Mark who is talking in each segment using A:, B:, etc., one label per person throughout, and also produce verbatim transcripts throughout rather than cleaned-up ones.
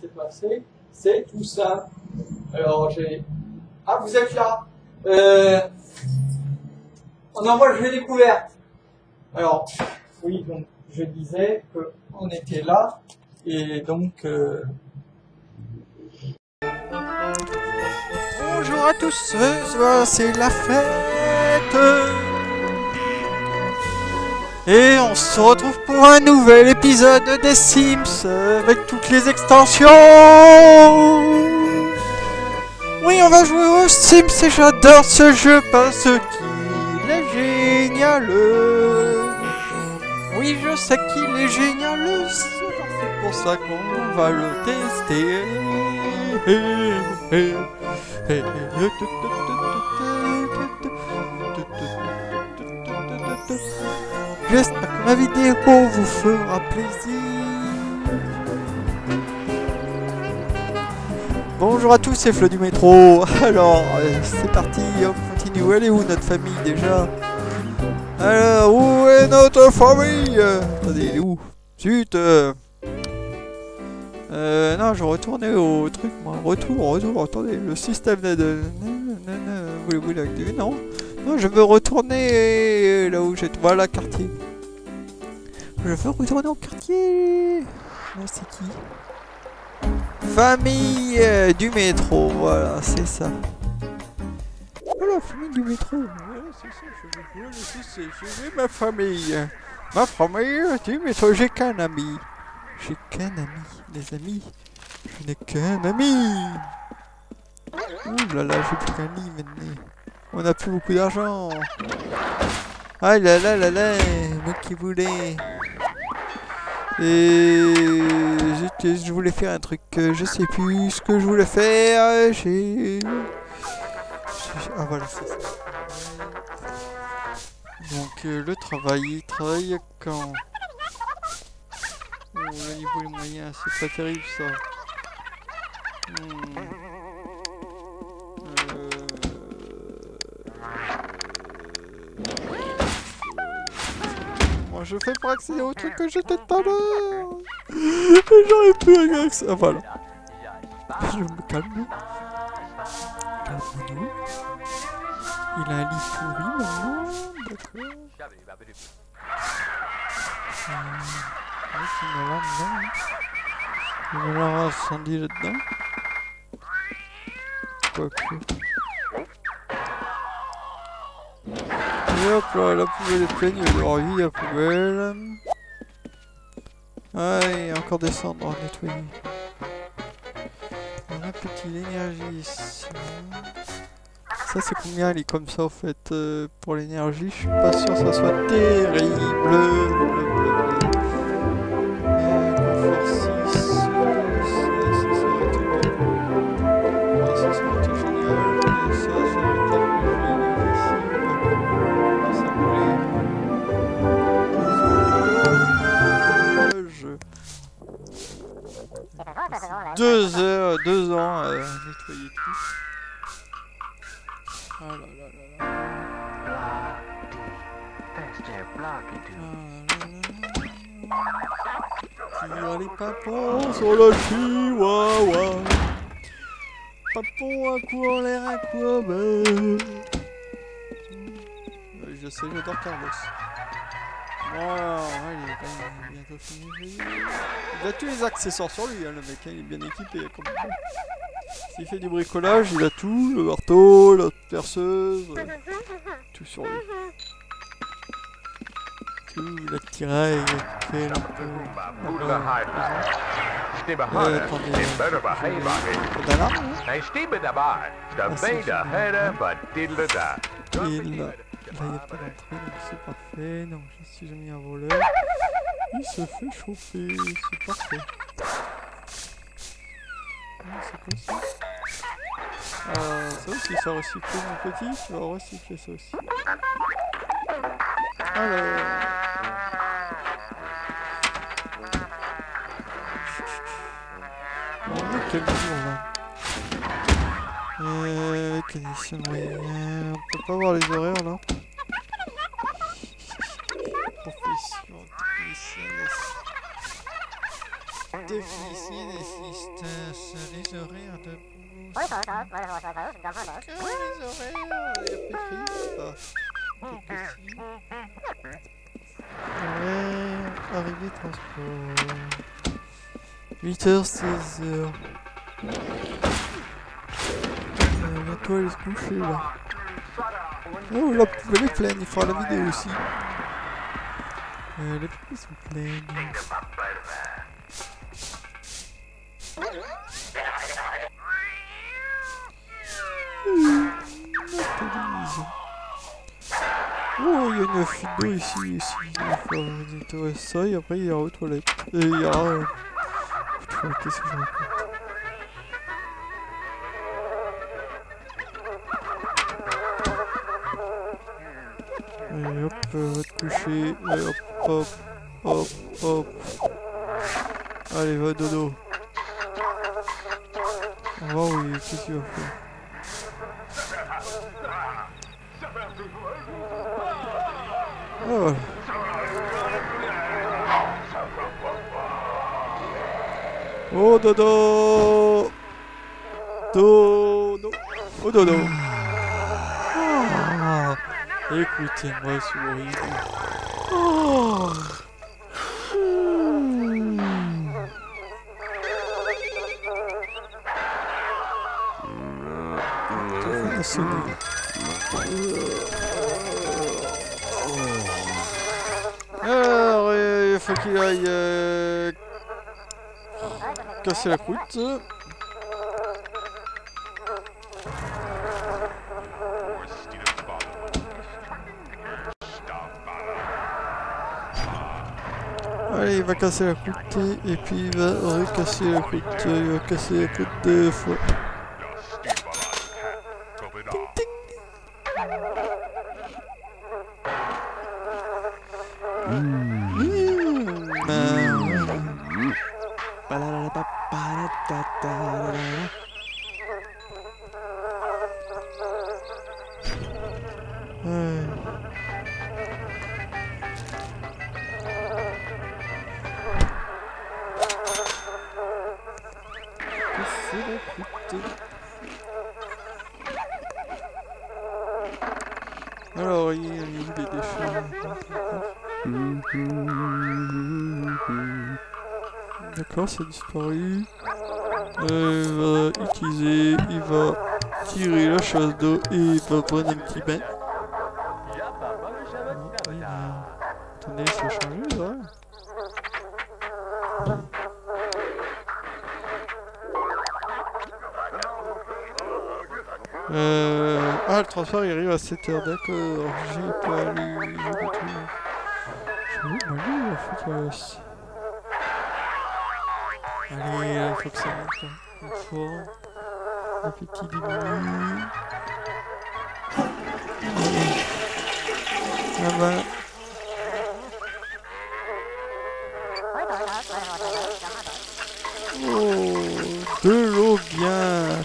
A: s'est passé, c'est tout ça. Alors j'ai... Ah, vous êtes là. Euh... On moi je l'ai découverte. Alors, oui, donc je disais qu'on était là, et donc... Euh...
B: Bonjour à tous, ce soir c'est la fête. Et on se retrouve pour un nouvel épisode des Sims avec toutes les extensions. Oui, on va jouer aux Sims et j'adore ce jeu parce qu'il est génial. Oui, je sais qu'il est génial, c'est pour ça qu'on va le tester. J'espère que ma vidéo vous fera plaisir. Bonjour à tous, c'est Flo du métro. Alors, euh, c'est parti, on continue. Elle est où notre famille déjà? Alors, où est notre famille? Attendez, elle est où? Zut euh... euh, non, je retournais au truc, moi. Retour, retour, attendez, le système de... Voulez-vous l'activer? Non. Non, je veux retourner là où j'étais. Voilà, quartier. Je veux retourner au quartier. Là, c'est qui? Famille euh, du métro. Voilà, c'est ça. Voilà, famille du métro. Voilà, c'est ça. Je veux, c'est, je veux ma famille. Ma famille du métro. J'ai qu'un ami. J'ai qu'un ami. Les amis, je n'ai qu'un ami. Ouh là là, j'ai plus qu'un lit maintenant. On n'a plus beaucoup d'argent. Ah là là là là, moi qui voulais. Et je, je voulais faire un truc, je sais plus ce que je voulais faire. J'ai... Ah voilà, c'est ça. Donc euh, le travail, il travaille quand... Oh, le niveau des moyens, c'est pas terrible ça. Hmm. Moi je fais pour accéder au truc que j'étais tout à l'heure. J'aurais pu accéder. Ah voilà. Je me calme. Calme-nous. Il a un lit pourri maintenant. D'accord. Euh, il me l'a dedans. Il me l'a incendie là-dedans. Quoique. Et hop là, la poubelle est pleine, il y a de l'envie, la poubelle. Ah, il y a encore des cendres à nettoyer. On a petit l'énergie ici. Ça c'est combien elle est comme ça en fait euh, pour l'énergie? Je suis pas sûr que ça soit terrible. Deux heures, deux ans à nettoyer tout. Ah là là là là. Ah là là. Tire les papons sur le chihuahua. Papon, un coup en l'air, un coup en bas. Je sais, j'adore Carlos. Bon, alors, il est quand même bientôt fini. Il a tous les accessoires sur lui, hein, le mec, hein, il est bien équipé. Comme... S'il fait du bricolage, il a tout, le marteau, la perceuse, euh, tout sur lui. Tout, la tiraille, la pelle, un peu... Euh, attendez, j'ai d'alarme, hein. Et là... Là, il n'y a pas d'entrée, donc c'est parfait. Donc, si j'ai mis un voleur, il se fait chauffer. C'est parfait. Ah, c'est quoi ça? euh, Ça aussi, ça recycle mon petit. Tu vas recycler ça aussi. Alors. On est quel jour là? Euh, condition moyenne. On peut pas voir les horaires là. Profession, technicien, technicien assistant. putain, ça, les horaires de brousse. Que les horaires, il y a pas écrit ça. Ouais, arrivée transport. huit heures, seize heures. Euh, bientôt aller se coucher là. Oh, la poubelle est pleine, il fera la vidéo aussi. Euh, les poubelles sont pleines. Oh, il y a une fuite d'eau ici aussi. Il faut nettoyer ça et après il y aura aux toilettes. Et il y aura... Euh... Putain, qu'est-ce que je raconte? Allez hop, euh, va te coucher. Et hop, hop, hop, hop. Allez, va dodo. On va voir où il est, qu'est-ce qu'il va faire? Ah, voilà. Oh dodo. Dodo. Oh dodo. Ah. Écoutez-moi sourire. Oh. Mmh. Alors, euh, il faut qu'il aille euh, casser la croûte. Allez, il va casser la croûte et puis il va recasser la croûte. Il va casser la croûte deux fois. Ting ting. Alors, il y a des déchets. D'accord, ça a disparu. Euh, il va utiliser, il va tirer la chasse d'eau et il va prendre un petit bain. Oh, oui, attendez, ça a changé là. Euh... Ah, le transfert il arrive à sept heures, d'accord. J'ai pas lu, j'ai pas tout. J'ai vu, bah lui, en fait, euh... allez, il faut que ça monte. Hein. Fort. L'appétit diminue. Ça va. Oh, de l'eau bien.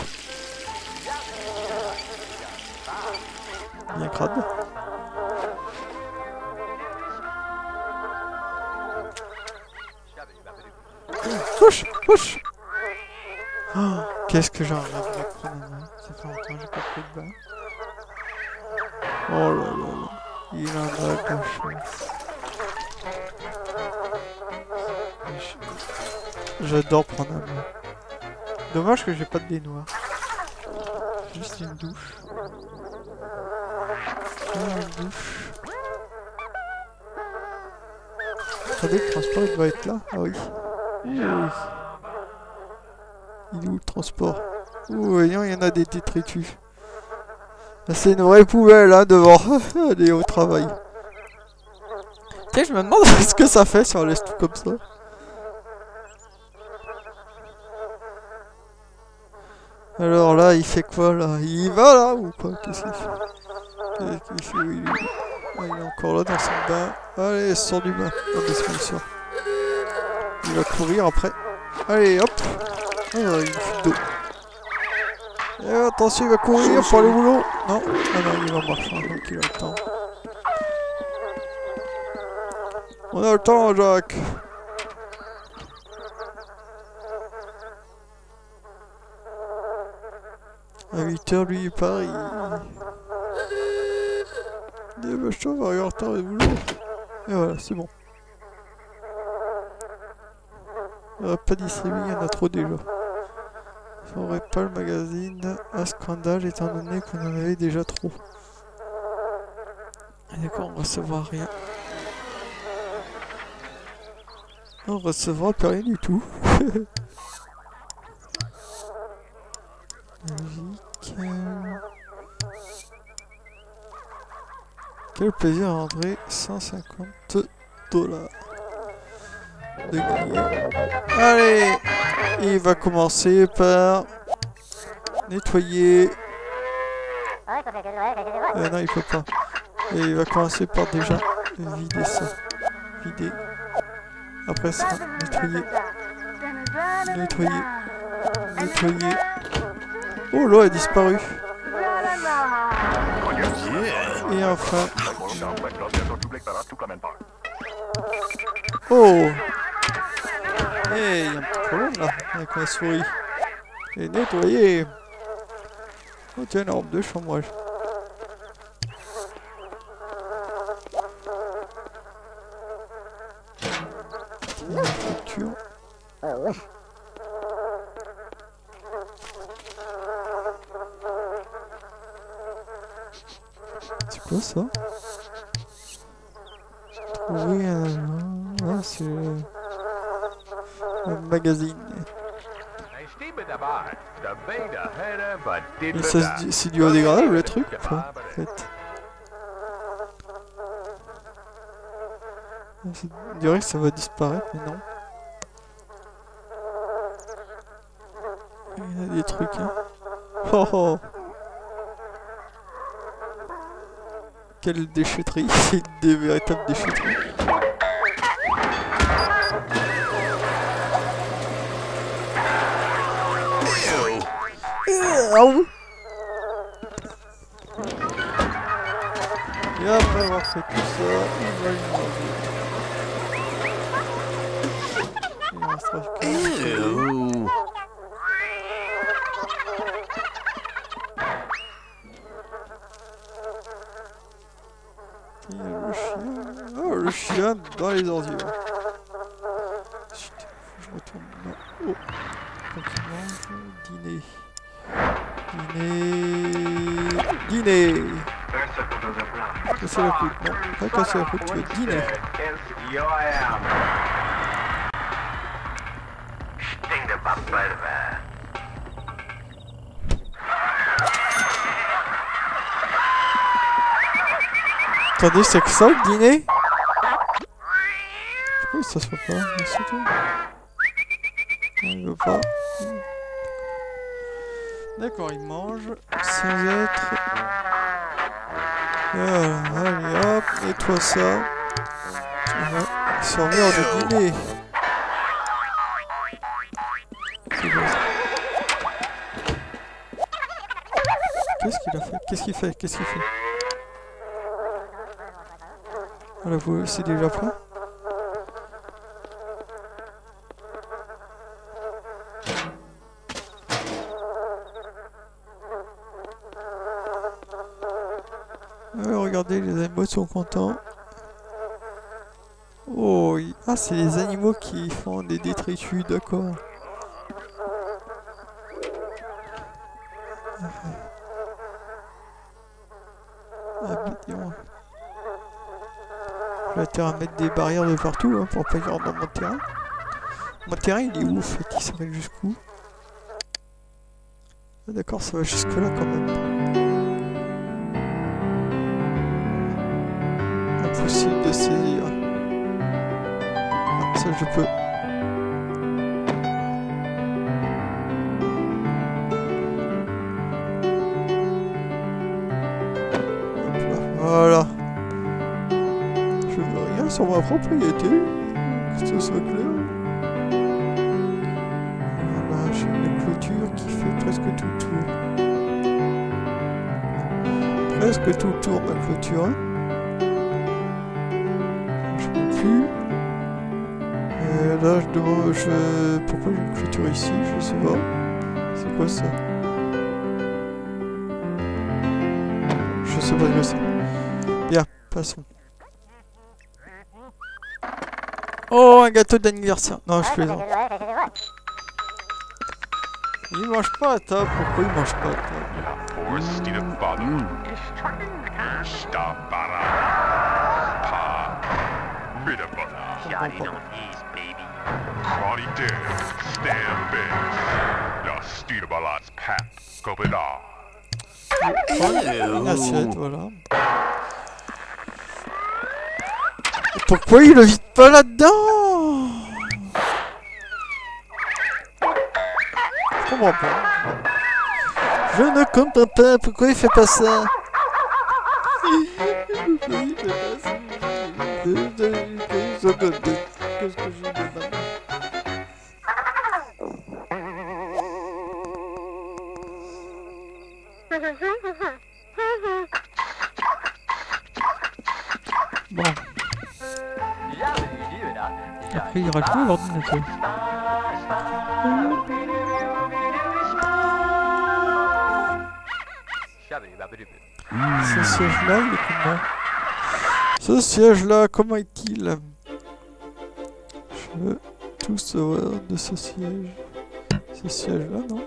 B: Bien crade. Pouche, pouche. Oh, qu'est-ce que j'en rêve de prendre un bain. Ça fait longtemps que j'ai pas pris de bain. Oh là là là. Il en a de la chance. J'adore prendre un bain. Dommage que j'ai pas de baignoire. Juste une douche. Une douche. Attendez, le transport il doit être là. Ah oui. Oui, oui. Il est où le transport? Ouh, voyons, il y en a des détritus. C'est une vraie poubelle là devant. Elle est au travail. Tiens, je me demande ce que ça fait si on laisse tout comme ça. Alors là, il fait quoi là? Il va là ou pas? Qu'est-ce qu'il fait? Qu'est-ce qu'il fait? Oui, lui. Ah, il est encore là dans son bain. Allez, sort du bain. Oh, il sort. Il va courir après. Allez, hop. Ah, il une fuite d'eau. Et attention, il va courir pour aller au boulot. Non, ah non, il va marcher, donc il a le temps. On a le temps, Jacques. À huit heures, lui, il part, il... il dit, bah, je t'en vais en retard au boulot. Et voilà, c'est bon. On va pas distribuer, il y en a trop déjà. Il faudrait pas le magazine à scandale étant donné qu'on en avait déjà trop. D'accord, on recevra rien. On recevra plus rien du tout. Logique. Quel plaisir à André, cent cinquante dollars de gagner. Allez, il va commencer par nettoyer. Euh, non, il peut pas. Et il va commencer par déjà vider ça. Vider. Après ça, nettoyer. Nettoyer. Nettoyer. Oh, l'eau a disparu. Et enfin... Oh! Hey, il y a un petit problème là, avec la souris. Et nettoyer. Oh tiens, une robe de chambrage. Une facture. C'est quoi ça? Trouver un... Ah, c'est... un magazine. Et ça c'est biodégradable le truc ou pas, en fait? On dirait que ça va disparaître, mais non. Il y a des trucs, hein. Oh oh! Quelle déchetterie! C'est des véritables déchetteries. Et après avoir fait tout ça, il va le manger. Il restera que... Il y a le chien. Oh, le chien dans les ordures. Chut, faut que je retourne là. Oh, tranquillement, dîner. Dîner. Dîner. Casser la croûte, non, pas casser la croûte, tu veux dîner. Attendez, c'est que ça le dîner? Pourquoi ça se fait pas? C'est tout. Il veut pas. D'accord, il mange sans être... Voilà, allez hop, nettoie ça. C'est en l'heure de dîner. C'est bon. Qu'est-ce qu'il a fait? Qu'est-ce qu'il fait? Qu'est-ce qu'il fait? Voilà, vous, c'est déjà prêt? Alors, regardez, les animaux sont contents. Oh, il... ah, c'est les animaux qui font des détritus, d'accord. Ah, bah, dis-moi. Je vais intérêt à mettre des barrières de partout hein, pour pas qu'ils rentrent dans mon terrain. Mon terrain, il est où, en fait? Il s'arrête jusqu'où? Ah, d'accord, ça va jusque-là quand même. Impossible de saisir. Ah, ça je peux. Voilà. Je veux rien sur ma propriété. Que ce soit clair. Voilà, j'ai une clôture qui fait presque tout le tour. Presque tout le tour ma clôture. Hein. Et là je demande je... pourquoi j'ai une clôture ici, je sais pas. C'est quoi ça? sais pas ce que c'est. Bien, passons. Oh, un gâteau d'anniversaire. Non, je plaisante. Il mange pas à table. Pourquoi il mange pas à table? Une assiette, voilà. Pourquoi il le vide pas là-dedans? Je comprends pas. Je ne comprends pas. Pourquoi il fait pas ça? Pourquoi il fait pas ça? Qu'est-ce que j'ai dedans? Bon. Après, il rajoute l'ordinateur. Ce siège-là, il est comment? Ce siège-là, comment est-il? Je veux tout savoir de ce siège. Ce siège-là, non?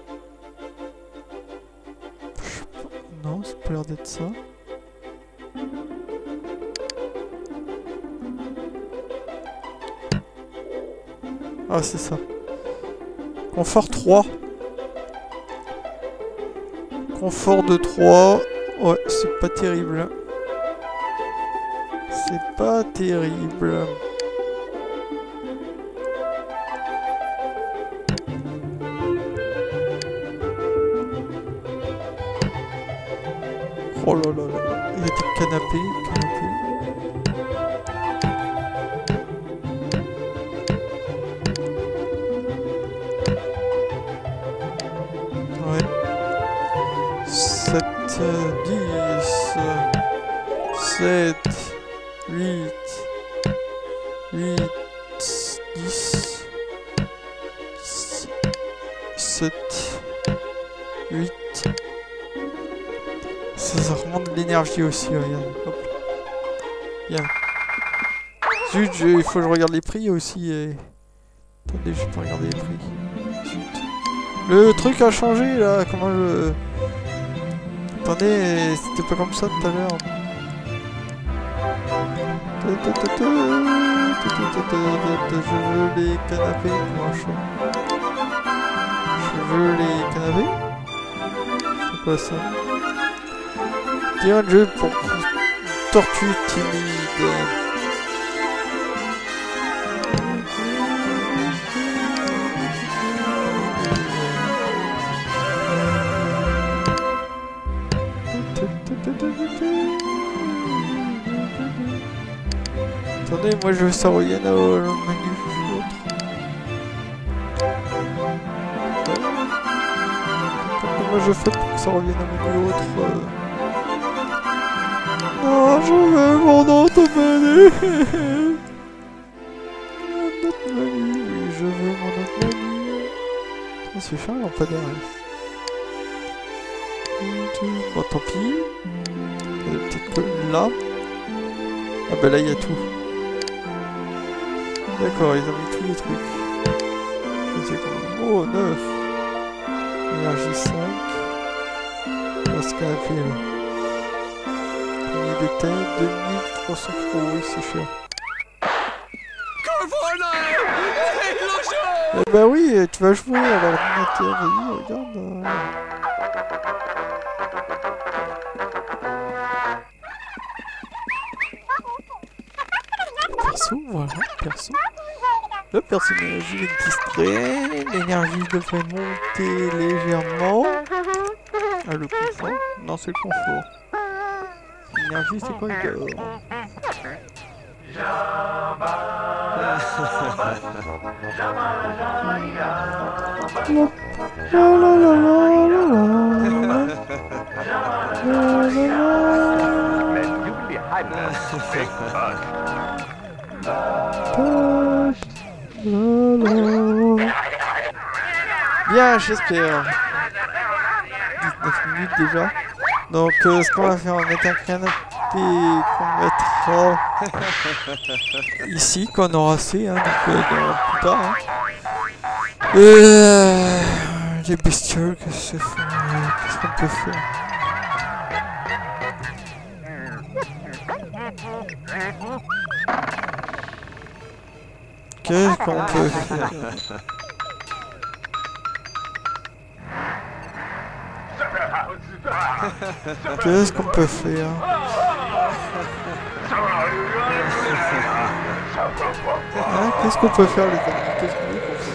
B: Je sais pas. Non, ça peut l'air d'être ça. Ah, c'est ça. Confort trois. Confort de trois. Ouais, c'est pas terrible. C'est pas terrible. Oh là là là. Il y a des canapés, canapés. sept, dix, sept, huit, huit, dix, sept, huit. Ça, ça remonte de l'énergie aussi, regarde. Hop. Bien. Zut, je, il faut que je regarde les prix aussi. Et... Attendez, je peux regarder les prix. Zut. Le truc a changé là, comment je... Attendez, c'était pas comme ça tout à l'heure. Je veux les canapés pour un chat. Je veux les canapés. C'est quoi ça? Tiens, un jeu pour tortue timide. Attendez, moi je veux ça revienne au menu autre. Comment je fais pour que ça revienne au menu autre euh... Non, je veux mon autre menu. Mon autre menu, oui, je veux mon autre menu. Oh, c'est cher, pas derrière. Bon, tant pis. Peut-être que là. Ah bah là il y a tout. D'accord, ils ont mis tous les trucs. Je sais comment. Oh, neuf. Énergie cinq. Dans ce canapé là. Panier de tête, deux mille trois cents euros, oui c'est cher. Eh bah oui, tu vas jouer à l'ordinateur, vas-y, regarde. Perso, voilà, perso. Le personnage il est distrait, l'énergie devrait monter légèrement. Ah, le confort? Non, c'est le confort. L'énergie, c'est quoi le Bien, j'espère. dix-neuf minutes déjà. Donc euh, ce qu'on va faire, on va mettre un canapé qu'on mettra ici, qu'on aura assez, hein, donc euh, dans- plus tard. Hein. Euh, les bestioles, qu'est-ce que c'est, euh, qu'est-ce qu'on peut faire? Qu'est-ce qu'on peut faire? Qu'est-ce qu'on peut faire? Hein, qu'est-ce qu'on peut faire les amis? Qu'est-ce qu'on peut faire?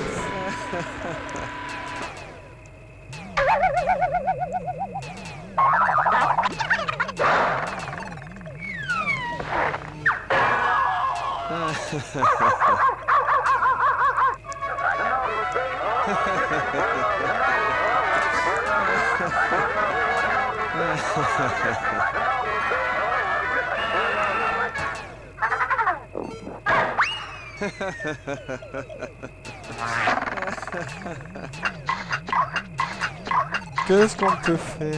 B: Qu'est-ce qu'on peut faire?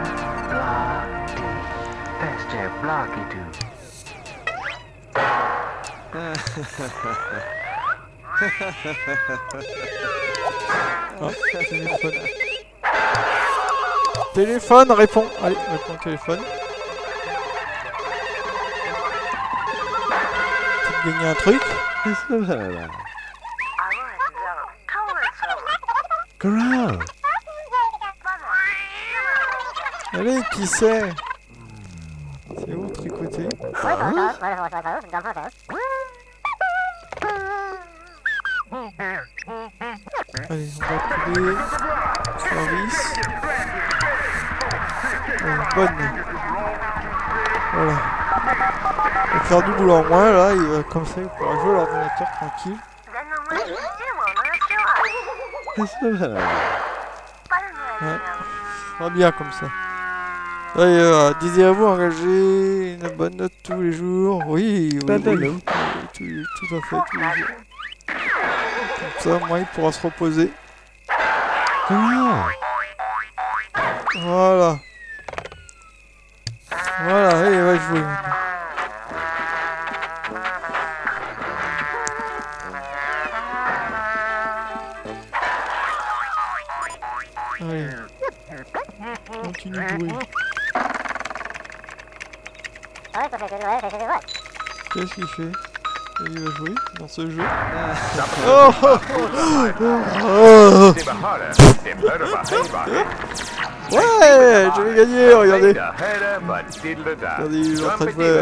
B: Oh, téléphone. Téléphone, réponds. Allez, réponds au téléphone. Tu te gagnes un truc.
C: Growl.
B: Allez, qui c'est? C'est où tricoter? Allez, on va appeler service. Euh, bonne. Voilà. On va faire du boulot en moins là, il va, comme ça il pourra jouer à l'ordinateur tranquille. Ouais. Ça sera bien comme ça. Allez, euh, désirez-vous engager une bonne note tous les jours? Oui, oui, oui, oui. Tout, tout à fait, tous les jours. Comme ça, moi, il pourra se reposer. Voilà. Voilà, allez, va jouer. Allez. Continue de jouer. Qu'est-ce qu'il fait? Il va jouer dans ce jeu. Oh, oh, oh, oh. Ouais, je vais gagner, regardez. Regardez, il est en train de jouer à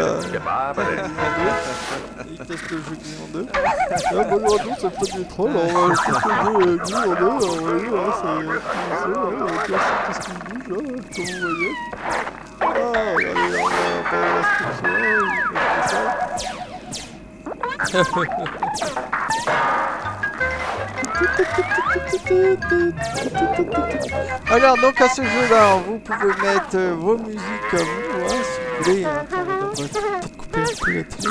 B: il teste le jeu Gris en deux. Ah, bonjour à tous, c'est pas du troll. Alors, on va tester le jeu Gris en deux. Alors, vous voyez, là, c'est... Qu'est-ce qu'il bouge, là, comme vous voyez. Ah, regardez, on va faire l'inscription. Alors donc à ce jeu-là, vous pouvez mettre euh, vos musiques à vous, hein, si vous voulez. Hein, on va peut-être couper un peu la télé.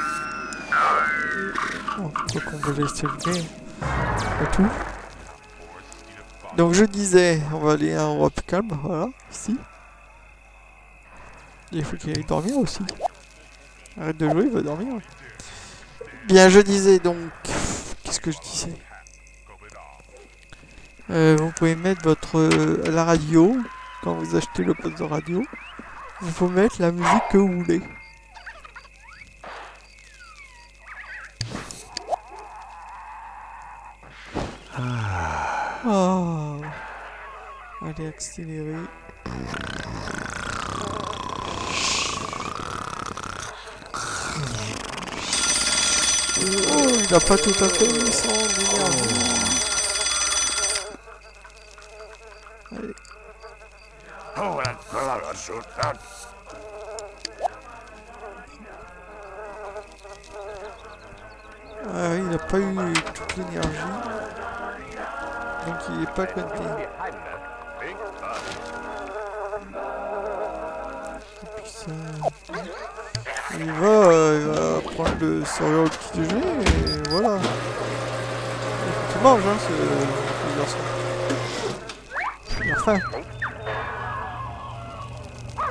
B: Oh, quoi qu'on va laisser le game. Pas tout. Donc je disais, on va aller à un endroit plus calme, voilà, ici. Il faut qu'il aille dormir aussi. Arrête de jouer, il va dormir. Bien, je disais donc... Qu'est-ce que je disais? euh, Vous pouvez mettre votre euh, la radio. Quand vous achetez le poste de radio, il faut mettre la musique que vous voulez. Oh. Allez, accélérer. Oh, il n'a pas tout à fait mis son énergie. Allez. Ah, il n'a pas eu toute l'énergie. Donc il n'est pas connecté. Et puis ça... Il va, euh, il va prendre le céréal petit déjeuner et voilà. Tu manges hein, ce, ce garçon. Il a faim.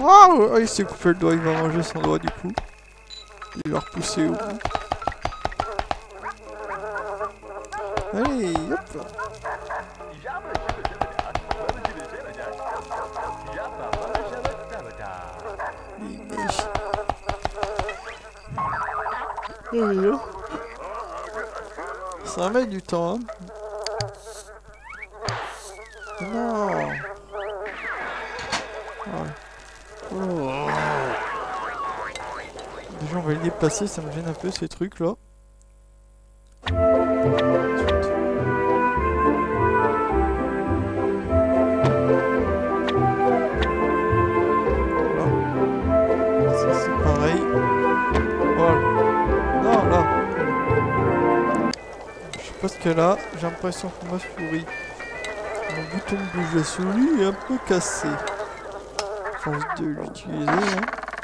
B: Ah, oh, il s'est coupé le doigt, il va manger son doigt du coup. Il va repousser au bout. Allez, hop. Ça va mettre du temps, hein. Non. Ouais. Oh. Déjà on va les déplacer, ça me gêne un peu ces trucs là. Voilà. Ça c'est pareil. Voilà. Non là. Je sais pas ce qu'elle a, j'ai l'impression que ma souris. Mon bouton de bouge la souris est un peu cassé. Force de l'utiliser, hein.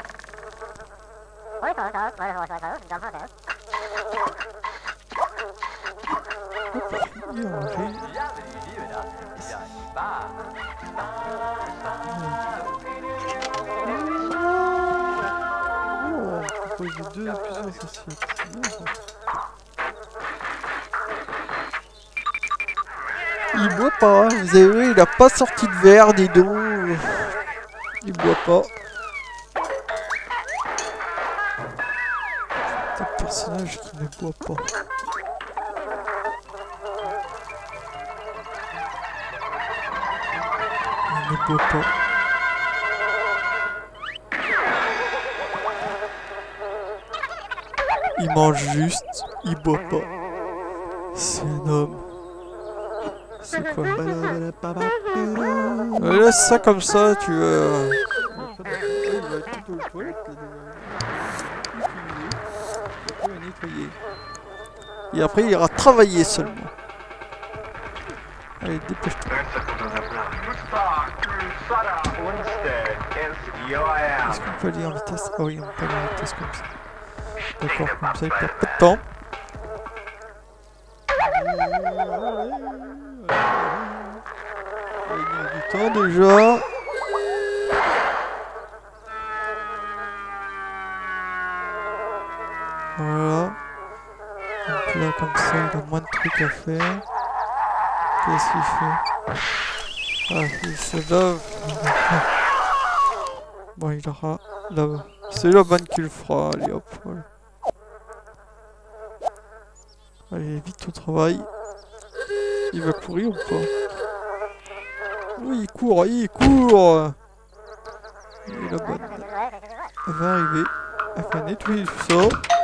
B: Oh, on propose de deux à plusieurs assiettes. C'est bien ça. Il boit pas, hein. Vous avez vu, il a pas sorti de verre, dis donc. Il boit pas. C'est un personnage qui ne boit pas. Il ne boit pas. Il mange juste, il boit pas. C'est un homme. C'est quoi? Euh, laisse ça comme ça, tu vas... Il va être tout aux toilettes, là, il va nettoyer. Et après, il ira travailler seulement. Allez, dépêche-toi. Est-ce qu'on peut aller en vitesse? Ah oui, on peut aller en vitesse comme ça. D'accord, comme ça, il perd pas de temps. Il y a du temps déjà. Voilà. Donc là, comme ça, il a moins de trucs à faire. Qu'est-ce qu'il fait? Ah, il se lave. Bon, il aura là-bas. C'est la bonne qu'il fera. Allez, hop, voilà. Allez, vite au travail. Il va courir ou pas? Oui, il court, il court. Il est la bonne. Elle va arriver. Elle va nettoyer tout ça.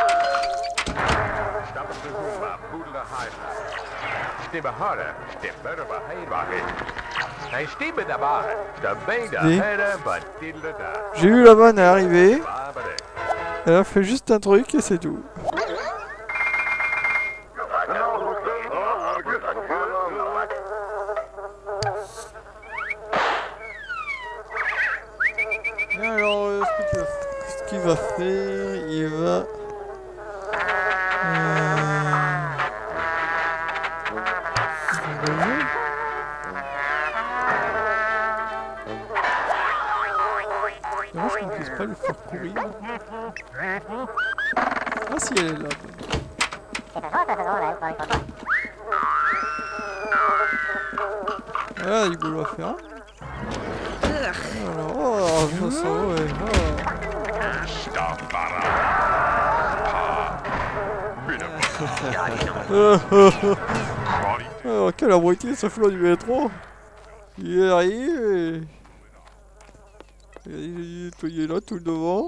B: J'ai eu la bonne arriver. Elle a fait juste un truc et c'est tout. Alors, euh, ce qu'il va, ce qu'il va faire, il va... Euh... Moi, je ne puisse pas le faire courir. Ah si, elle est là. Voilà, il va faire. Alors, oh, je sens, ouais. Oh. Alors, quelle abruti, ce flot du métro. Il est arrivé. Il est nettoyé là, tout le devant.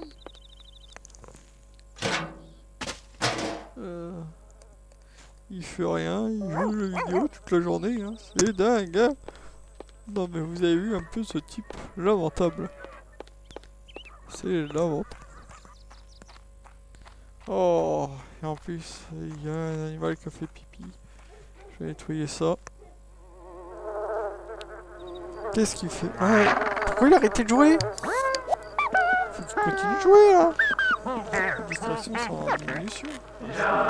B: Euh, il fait rien, il joue le vidéo toute la journée. Hein. C'est dingue, hein. Non mais vous avez vu un peu ce type lamentable. C'est lamentable. Oh, et en plus, il y a un animal qui a fait pipi. Je vais nettoyer ça. Qu'est-ce qu'il fait? Ah, pourquoi il a arrêté de jouer? Faut qu'il continue de jouer là. Les distractions sont en diminution. Elle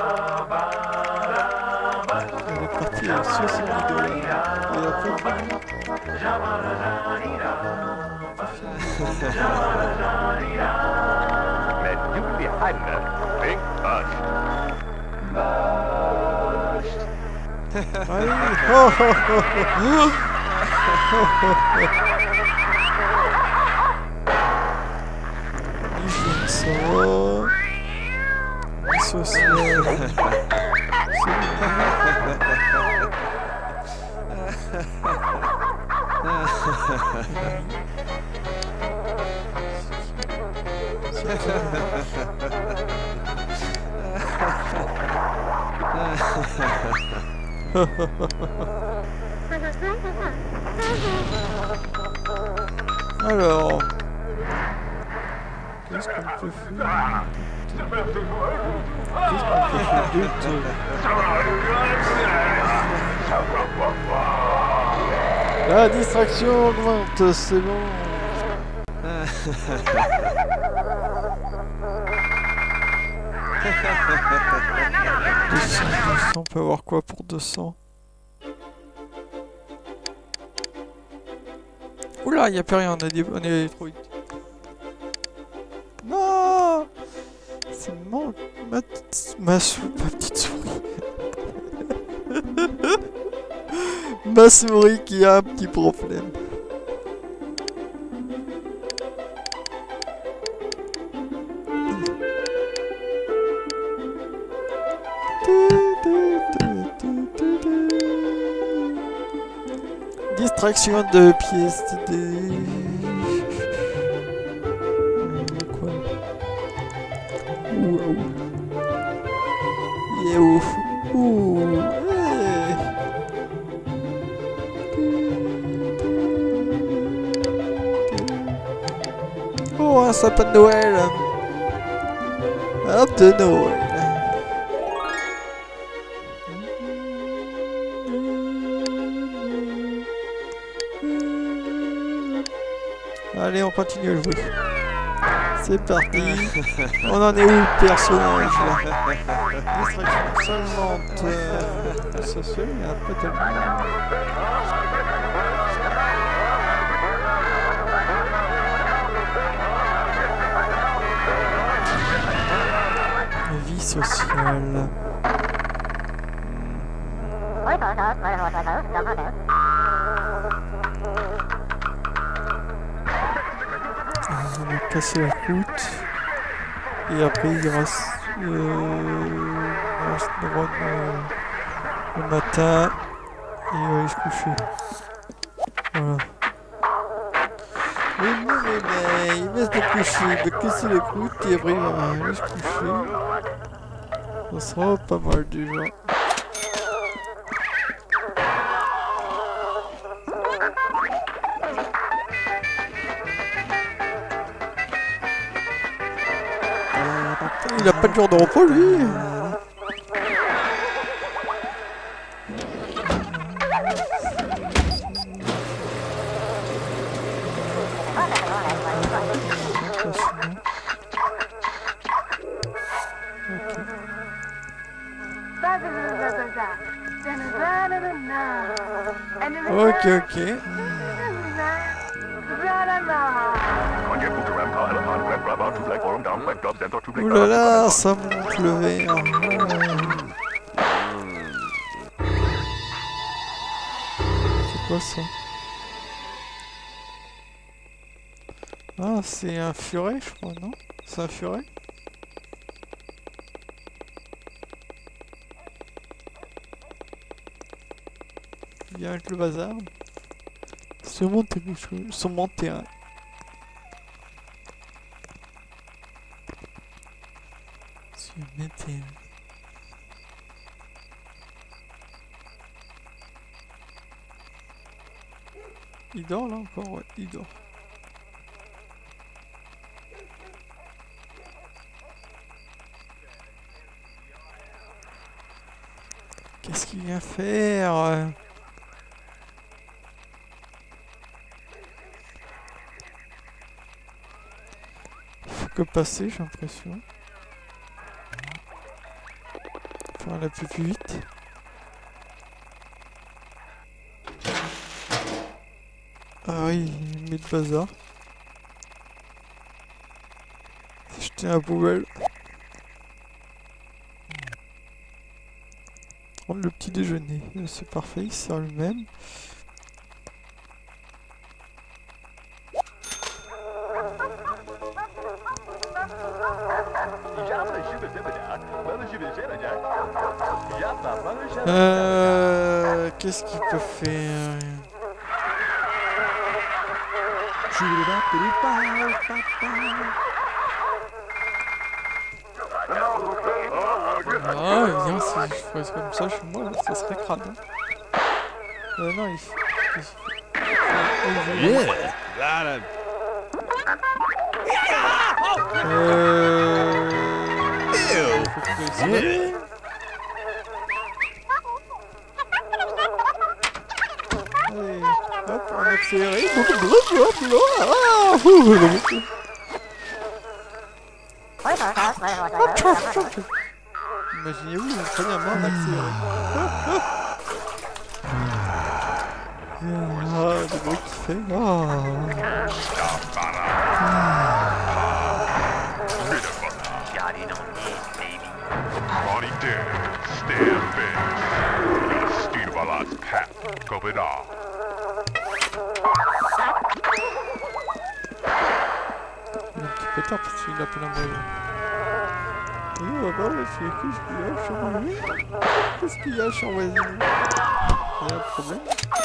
B: est partie à soixante-dix dollars. Et après,
C: Men Julie Heine, Big Bust.
B: Allez. Oh, oh, oh, oh. J'aime ça. Social. Alors, qu'est-ce qu'on peut faire? Qu'est-ce qu'on peut faire d'autre? La distraction augmente, c'est bon. deux cents, deux cents, on peut avoir quoi pour deux cents? Oula, il n'y a plus rien, on, a des, on est trop vite. Non, c'est mon, ma, ma, ma petite souris. Ma souris qui a un petit problème. Distraction de pièces d'idées. Quoi? Ouh, ouh. Yeah, ouh. Ouh. Hey. Oh, un sapin de Noël. Hop de Noël. Allez, on continue à jouer. C'est parti. On en est où le personnage là? Distraction seulement. Euh, ça se fait, mais après tellement. Vie sociale. On va casser la croûte. Et après il reste euh, il reste le, run, euh, le matin. Et il va aller se coucher. Voilà. Mais non mais, mais il va se coucher, il va casser la croûte et après il va aller se coucher. Ça sera pas mal déjà. Il a pas de jour de repos lui. Ok, ok. Oulala, ça monte le verre. C'est quoi ça? Ah, c'est un furet, je crois, non? C'est un furet? Viens avec le bazar. Sur mon terrain. Sur mon terrain. Sur mon terrain. Il dort là encore? Ouais, il dort. Qu'est-ce qu'il vient faire? Il faut que passer, j'ai l'impression. Faire la plus, plus vite. Ah oui, il met le bazar. jeter à la poubelle. Prendre le petit déjeuner. C'est parfait, il sert le même. Euh, qu'est-ce qu'il peut faire? Ah, viens, si je ferais comme ça chez moi, là, ça serait crade. Hein. Euh, non, il faut... Il faut...
C: Yeah, got him.
B: Euh...
C: Ew.
B: Faut trouver ça.
C: Yeah.
B: Allez, hop, on accélère. Imaginez-vous, on prenait un main en accéléré. Ah, le bruit qu'il fait. Ah.
C: Johnny don't need baby. Ronnie dead. Stand bench. Got Steve Ballard's pat. Copy dog.
B: Il est un petit pétard parce qu'il a plein de bruit. Et on va voir le fait qu'est-ce qu'il y a sur lui. Qu'est-ce qu'il y a sur voisine? Il y a un problème.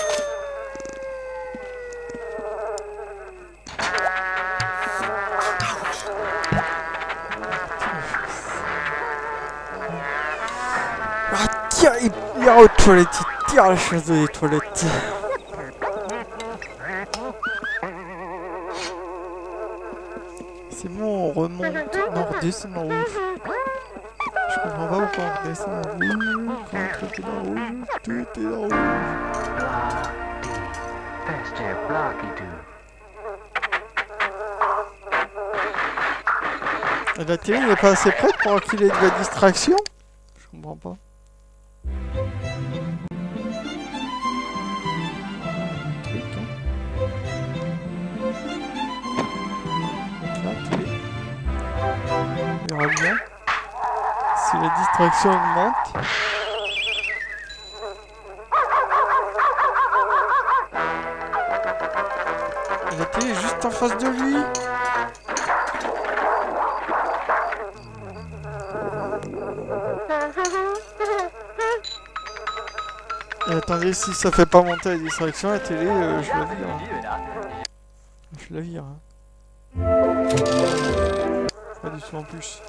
B: Ah tiens, il ira aux toilettes, il tire la chaise des toilettes. C'est bon, on remonte. Non, on redescend en rouge. Je comprends pas pourquoi on redescend en rouge. Quand tout est dans rouge, tout est dans rouge.
C: That's that blocky dude.
B: Et la télé n'est pas assez prête pour qu'il ait de la distraction? Je comprends pas. Truc, hein. Donc là, télé. On verra bien. Si la distraction augmente. Et la télé est juste en face de lui. Et attendez, si ça fait pas monter la distraction, la télé, euh, je la vire. Hein. Je la vire. Hein. Pas du tout en plus.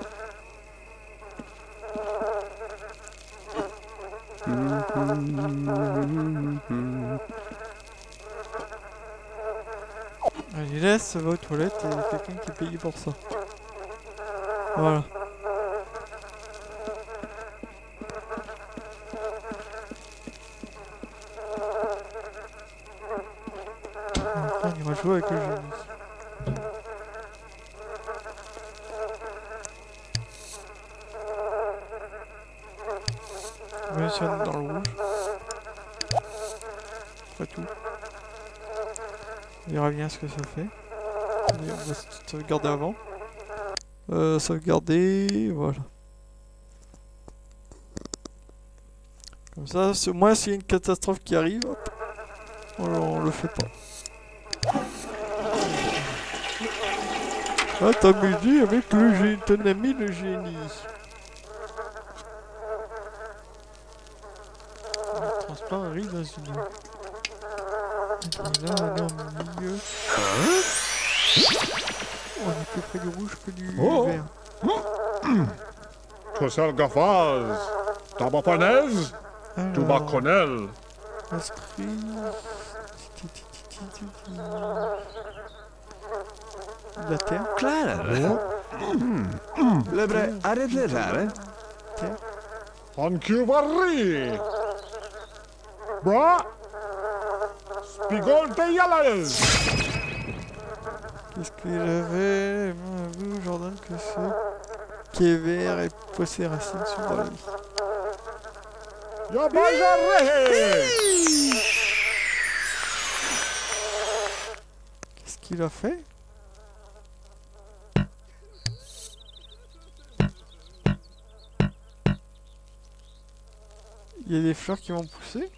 B: Allez, laisse, ça va aux toilettes, il y a quelqu'un qui est payé pour ça. Voilà. Après, on ira jouer avec le génie. On va essayer dans le rouge. Pas tout. On verra bien ce que ça fait. Allez, on va sauvegarder avant. Euh, sauvegarder, voilà. Comme ça, au moins s'il y a une catastrophe qui arrive, hop, on, on le fait pas. Ah, t'as amusé avec le génie, ton ami le génie. Le transport arrive dans une... Et là, on est au milieu. On est plus près du rouge que du
D: Oh.
B: vert.
D: Tossel Gaffaz, Tabapanez,
B: Alors,
D: Tubaconel.
B: inscrit... La terre.
E: Claro. Lebre, arrête les arrêts.
D: Ancubarri. Bra. Spigol de Yalal.
B: Qu'est-ce qu'il avait? Vous, Jordan, que c'est? Qui est vert et poissé racines sur la vie.
D: Yabajarre.
B: Qu'est-ce qu'il a fait? Il y a des fleurs qui vont pousser.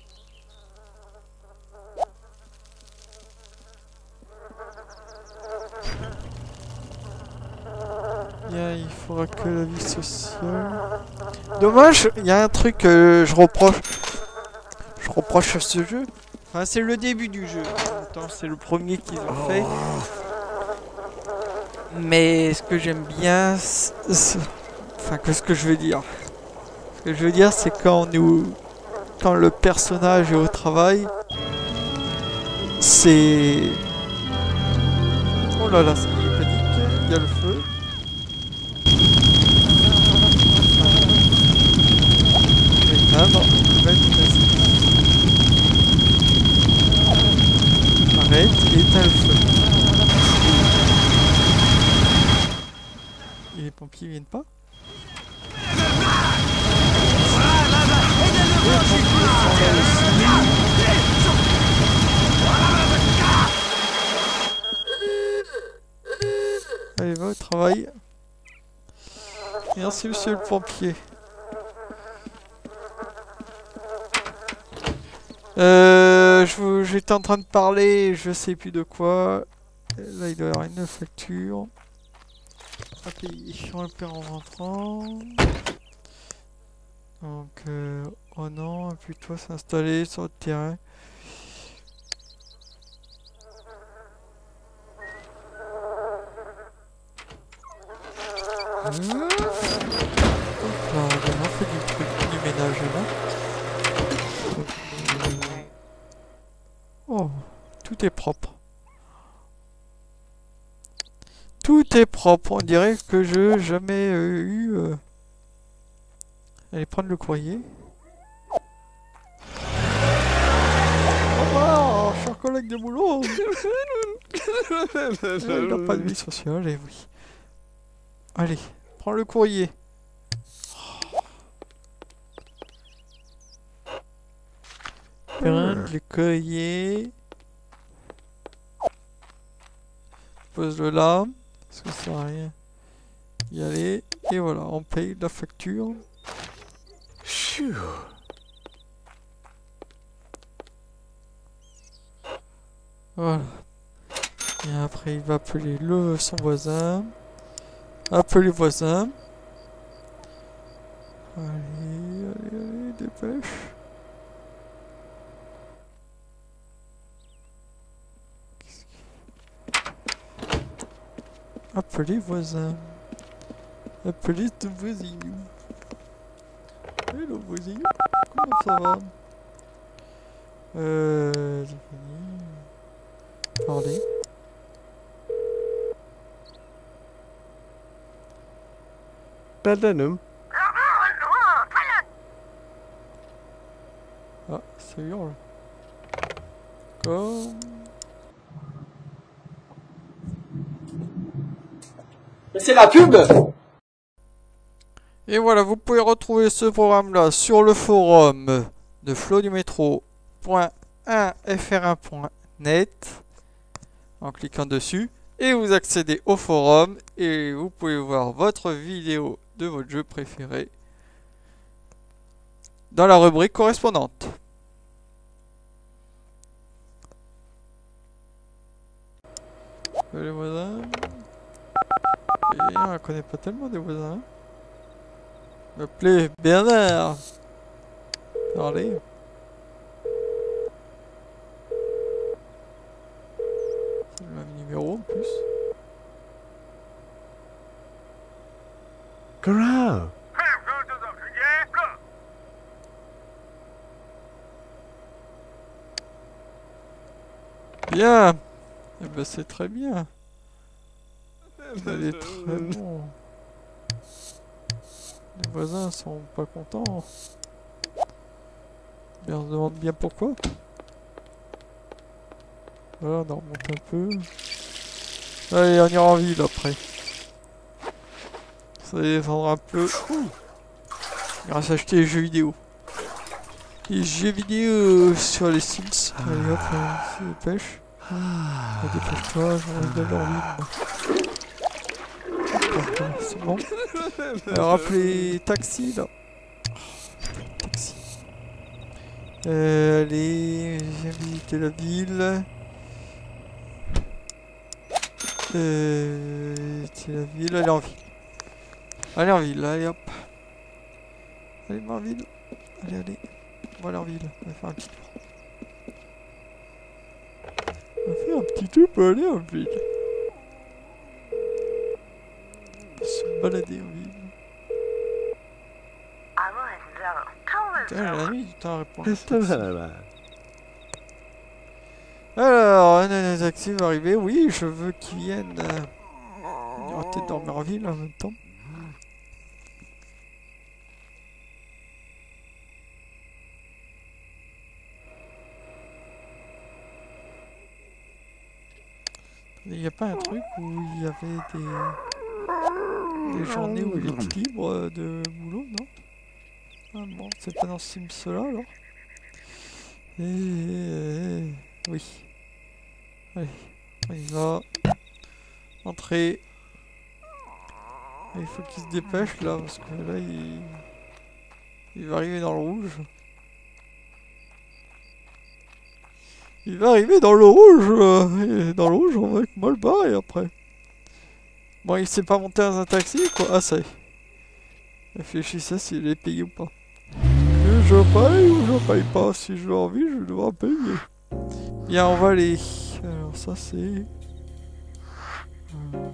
B: Bien, il faudra que la vie sociale... Dommage, il y a un truc que je reproche. Je reproche à ce jeu. Enfin, c'est le début du jeu. En même temps, c'est le premier qu'ils ont fait. Mais ce que j'aime bien... c'est- Enfin, qu'est-ce que je veux dire? Ce que je veux dire, c'est quand on est au... quand le personnage est au travail, c'est... Oh là là, c'est panique, il y a le feu. Ah non, arrête, arrête, éteins le feu. Et les pompiers viennent pas? Allez, va au travail. Merci, monsieur le pompier. Euh, je vous- j'étais en train de parler, je sais plus de quoi. Là, il doit y avoir une facture. À payer sur le père en rentrant. Donc, euh, oh non, appuie-toi s'installer sur le terrain. Hop là, on fait du truc, du ménage là. Oh, tout est propre. Tout est propre, on dirait que je n'ai jamais euh, eu... Euh... Allez prendre le courrier. Au revoir, cher collègue de boulot. Il n'a pas de vie sociale, et oui. Allez, prends le courrier. Prendre le courrier. Pose-le là. Parce que ça sert à rien. Y aller. Et voilà, on paye la facture.
E: Phew.
B: Voilà. Et après, il va appeler le, son voisin. Appeler le voisin. Allez, allez, allez, dépêche. Appelez voisin. Appelez ton voisin. Hello voisin. Comment ça va? Euh... J'ai fini. Parler.
E: Badanum.
B: Ah, ça hurle. Comme...
A: Mais c'est la pub!
B: Et voilà, vous pouvez retrouver ce programme-là sur le forum de flodumetro point un f r un point net en cliquant dessus. Et vous accédez au forum et vous pouvez voir votre vidéo de votre jeu préféré dans la rubrique correspondante. Les voisins... Et on ne connaît pas tellement des voisins. M'appelez Bernard. Parlez. C'est le même numéro en plus.
E: Corral.
B: Bien. Eh ben c'est très bien. Elle est très bon. Les voisins sont pas contents. Mais on se demande bien pourquoi. Voilà, on en remonte un peu. Allez, on ira en ville après. Ça descendra un peu. Grâce à acheter les jeux vidéo. Les jeux vidéo sur les Sims. Allez hop, c'est dépêche. Dépêche-toi, j'ai envie d'aller en ville. C'est bon. Alors appelez taxi là. Taxi. Euh, allez, j'ai visité la ville. Euh, c'est la ville, allez en ville. Allez en ville, allez hop. Allez en ville. Allez, allez. On va aller en ville, on va faire un petit tour. On va faire un petit tour pour aller en ville. Se balader en ville. Putain, la nuit, du temps à répondre. Alors, un de nos taxis va arriver. Oui, je veux qu'ils viennent. Euh... On va peut-être dormir en ville en même temps. Il n'y a pas un truc où il y avait des, des journées où il est libre de boulot, non? Ah bon, c'est pas dans Sims là alors? Et, et, et, oui. Allez, on y va. Entrée. Il faut qu'il se dépêche là, parce que là il... Il va arriver dans le rouge. Il va arriver dans le rouge euh, et dans le rouge on va avec moi le barrer après. Bon, il sait pas monter dans un taxi quoi. Ah ça y est. Réfléchissez s'il est payé ou pas. Et je paye ou je paye pas. Si j'ai envie je dois payer. Bien, on va aller. Alors ça c'est... Euh...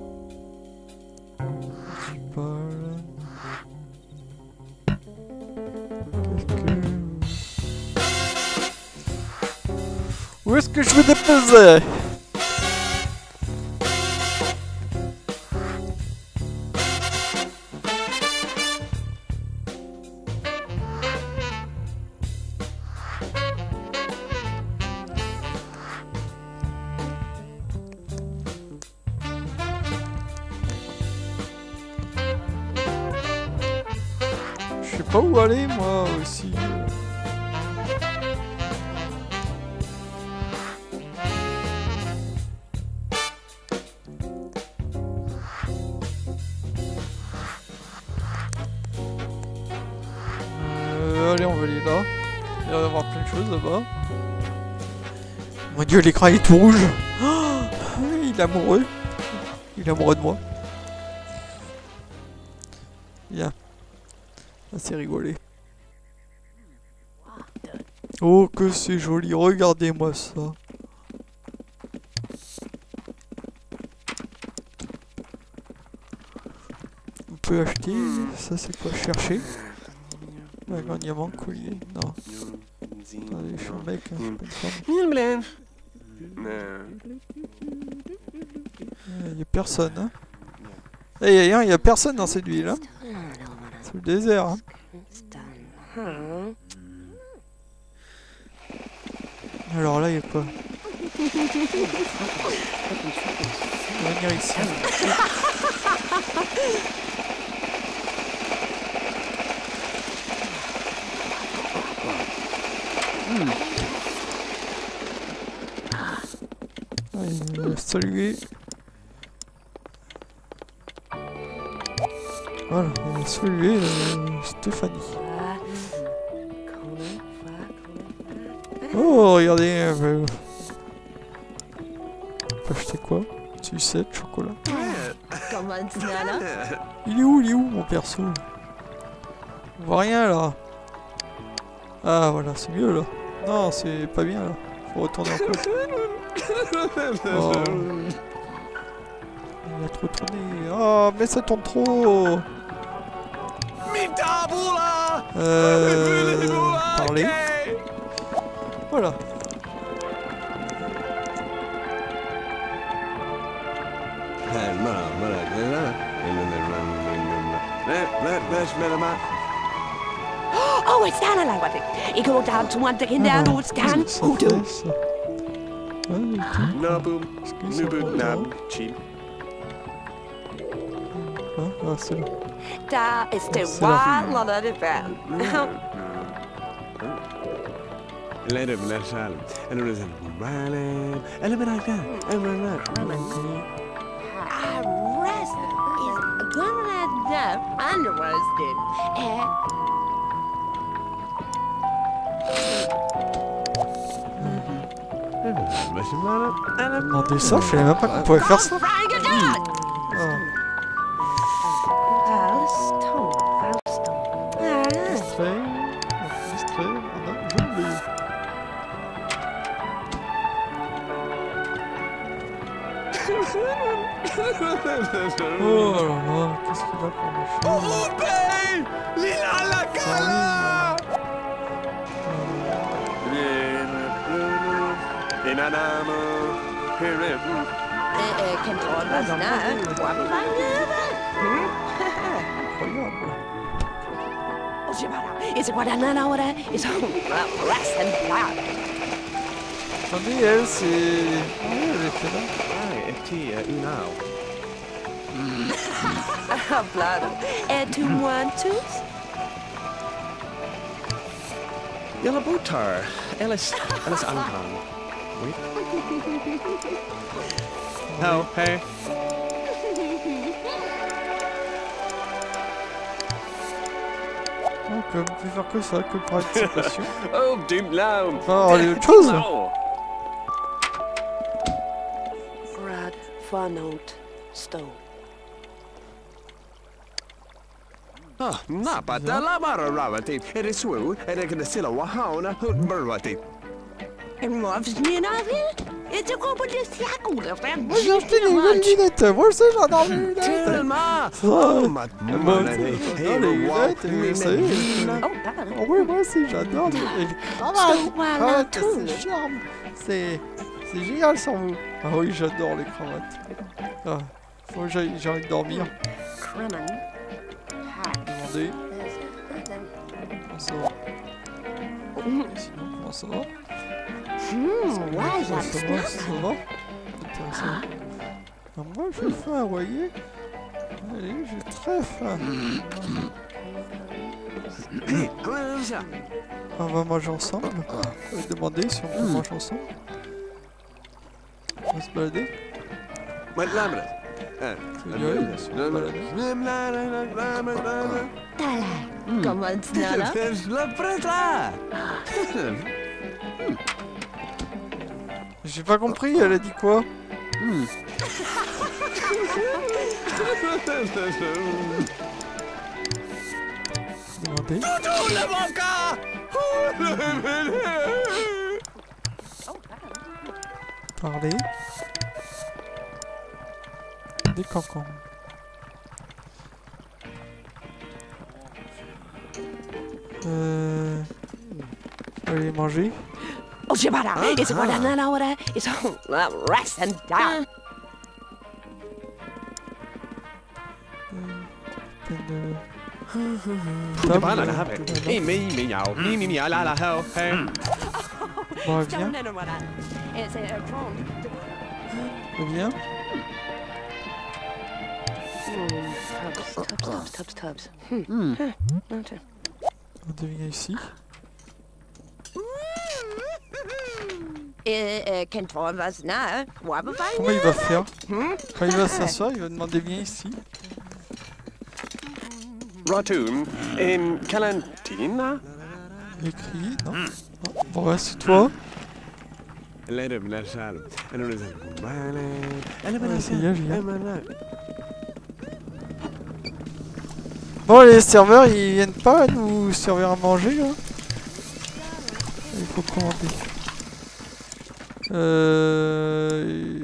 B: Principal. Qu'est-ce que... Où est-ce que je vais déposer? Je sais pas où aller moi aussi. Euh, allez, on va aller là. Il va y avoir plein de choses là-bas. Mon dieu, l'écran est tout rouge. Oh, il est amoureux. Il est amoureux de moi. Bien. Ça c'est rigolé. Oh que c'est joli, regardez-moi ça. On peut acheter, ça c'est quoi, chercher. Un grand diamant, collier, non. Attendez, je suis un mec, hein, je suis pas une femme. Il y a personne, hein. Eh, y a, y a personne dans cette ville, hein. C'est le désert, hein. Alors là, il y a quoi? On va venir ici. Allez, on va saluer. Voilà, on va saluer euh, Stéphanie. Oh, regardez, euh, on peut acheter quoi? Sucette, chocolat. Il est où, il est où mon perso? On voit rien là. Ah voilà, c'est mieux là. Non, c'est pas bien là. Faut retourner en côte. Oh. Il a trop tourné. Oh, mais ça tourne trop. Euh... Parler. Voilà.
F: Oh, it's down a lot of it. You go down to one thing down, oh, it's down. Who do?
E: No boom. No boom. No cheap.
B: Ah, c'est là.
F: Da is the wild lot of the band.
E: Later, but that's silent. And it was a violin. A little bit like that. And we're not.
F: Arrested is gonna let them underarrested.
B: Demandez ça, je savais même pas qu'on pouvait faire ça.
F: Frying it down!
B: Ah,
F: Valstone, Valstone. Ah.
B: distrait, distrait, on a joli. Oh là là, qu'est-ce qu'il a pour méchant?
E: Oh, babe! Lila la cara!
F: Eh, eh, Kenton was now. What was I doing?
B: Incroyable.
F: Oh, Shibara, is it what I know? It's rest and blood.
B: Attendez, elle, c'est... Ah oui, elle était là.
E: Ai, e ti, uh, unau.
F: Blood. Eh, two, one, two.
E: Jalla Butar. Ellis, Ellis Anton. Wait. Oh, hey.
B: Donc, on peut faire que ça, que participation.
E: Oh, dim loud.
B: Ah, il y a autre chose.
E: No.
F: Brad, Farnote, Stone.
E: Oh, napa tällä varoravati. Eri suu, eri kyllä sillä wahauna hutburvati.
F: And Rob's near Naville? It's a couple of shackles.
B: Moi, j'ai acheté des nouvelles lunettes. Moi aussi, j'adore les lunettes.
E: Tellement.
B: Oh,
E: Oh, ma
B: moi aussi, j'adore les lunettes. Et vous savez,
F: Oh, pardon.
B: oh, oui, moi aussi, j'adore les, et les cravates. Les cravates, c'est charme. C'est... C'est génial sans vous. Ah oui, j'adore les cravates. Ah, faut que j'aille, j'ai envie de dormir.
F: Crumman.
B: Demandez. Comment ça va? Sinon, comment ça va?
F: Hmm, why
B: Ça,
F: that
B: ça va, ça
F: stuff?
B: va. Intéressant. Ah, moi, j'ai faim, vous voyez? Allez, j'ai très faim. On va manger ensemble. On va demander si on peut manger ensemble. On va se balader.
E: Mas lembra? É.
B: Tu veux y aller, bien sûr, on va se balader.
F: Comment c'est là?
E: La preta!
B: J'ai pas compris, elle a dit quoi? Demandez.
E: La boca!
B: Parler. Des cancans. Euh... Allez manger.
F: Oh, Shibara, is it what I know? It's rest and blood.
E: Det bara det här vet. I mi mi miau. Mi mi miau la la ho. Hey.
B: Bon, elle vient.
F: Stone and what I- It's a drone.
B: Elle vient.
F: Tubs, tubs, tubs, tubs. Hmm. Okay.
B: On devient ici.
F: Eh, eh, Kenton was now. What was I
B: Comment il va faire? Quand il va s'asseoir, il va demander viens ici.
E: Rotun in Calantina.
B: Écrit, non? Non. Bon, bah, c'est toi.
E: Later, men sal. En då är det
B: Ouais, c'est bien, Julien. Bon, les serveurs, ils viennent pas nous servir à manger, là? Il faut commander. Euh...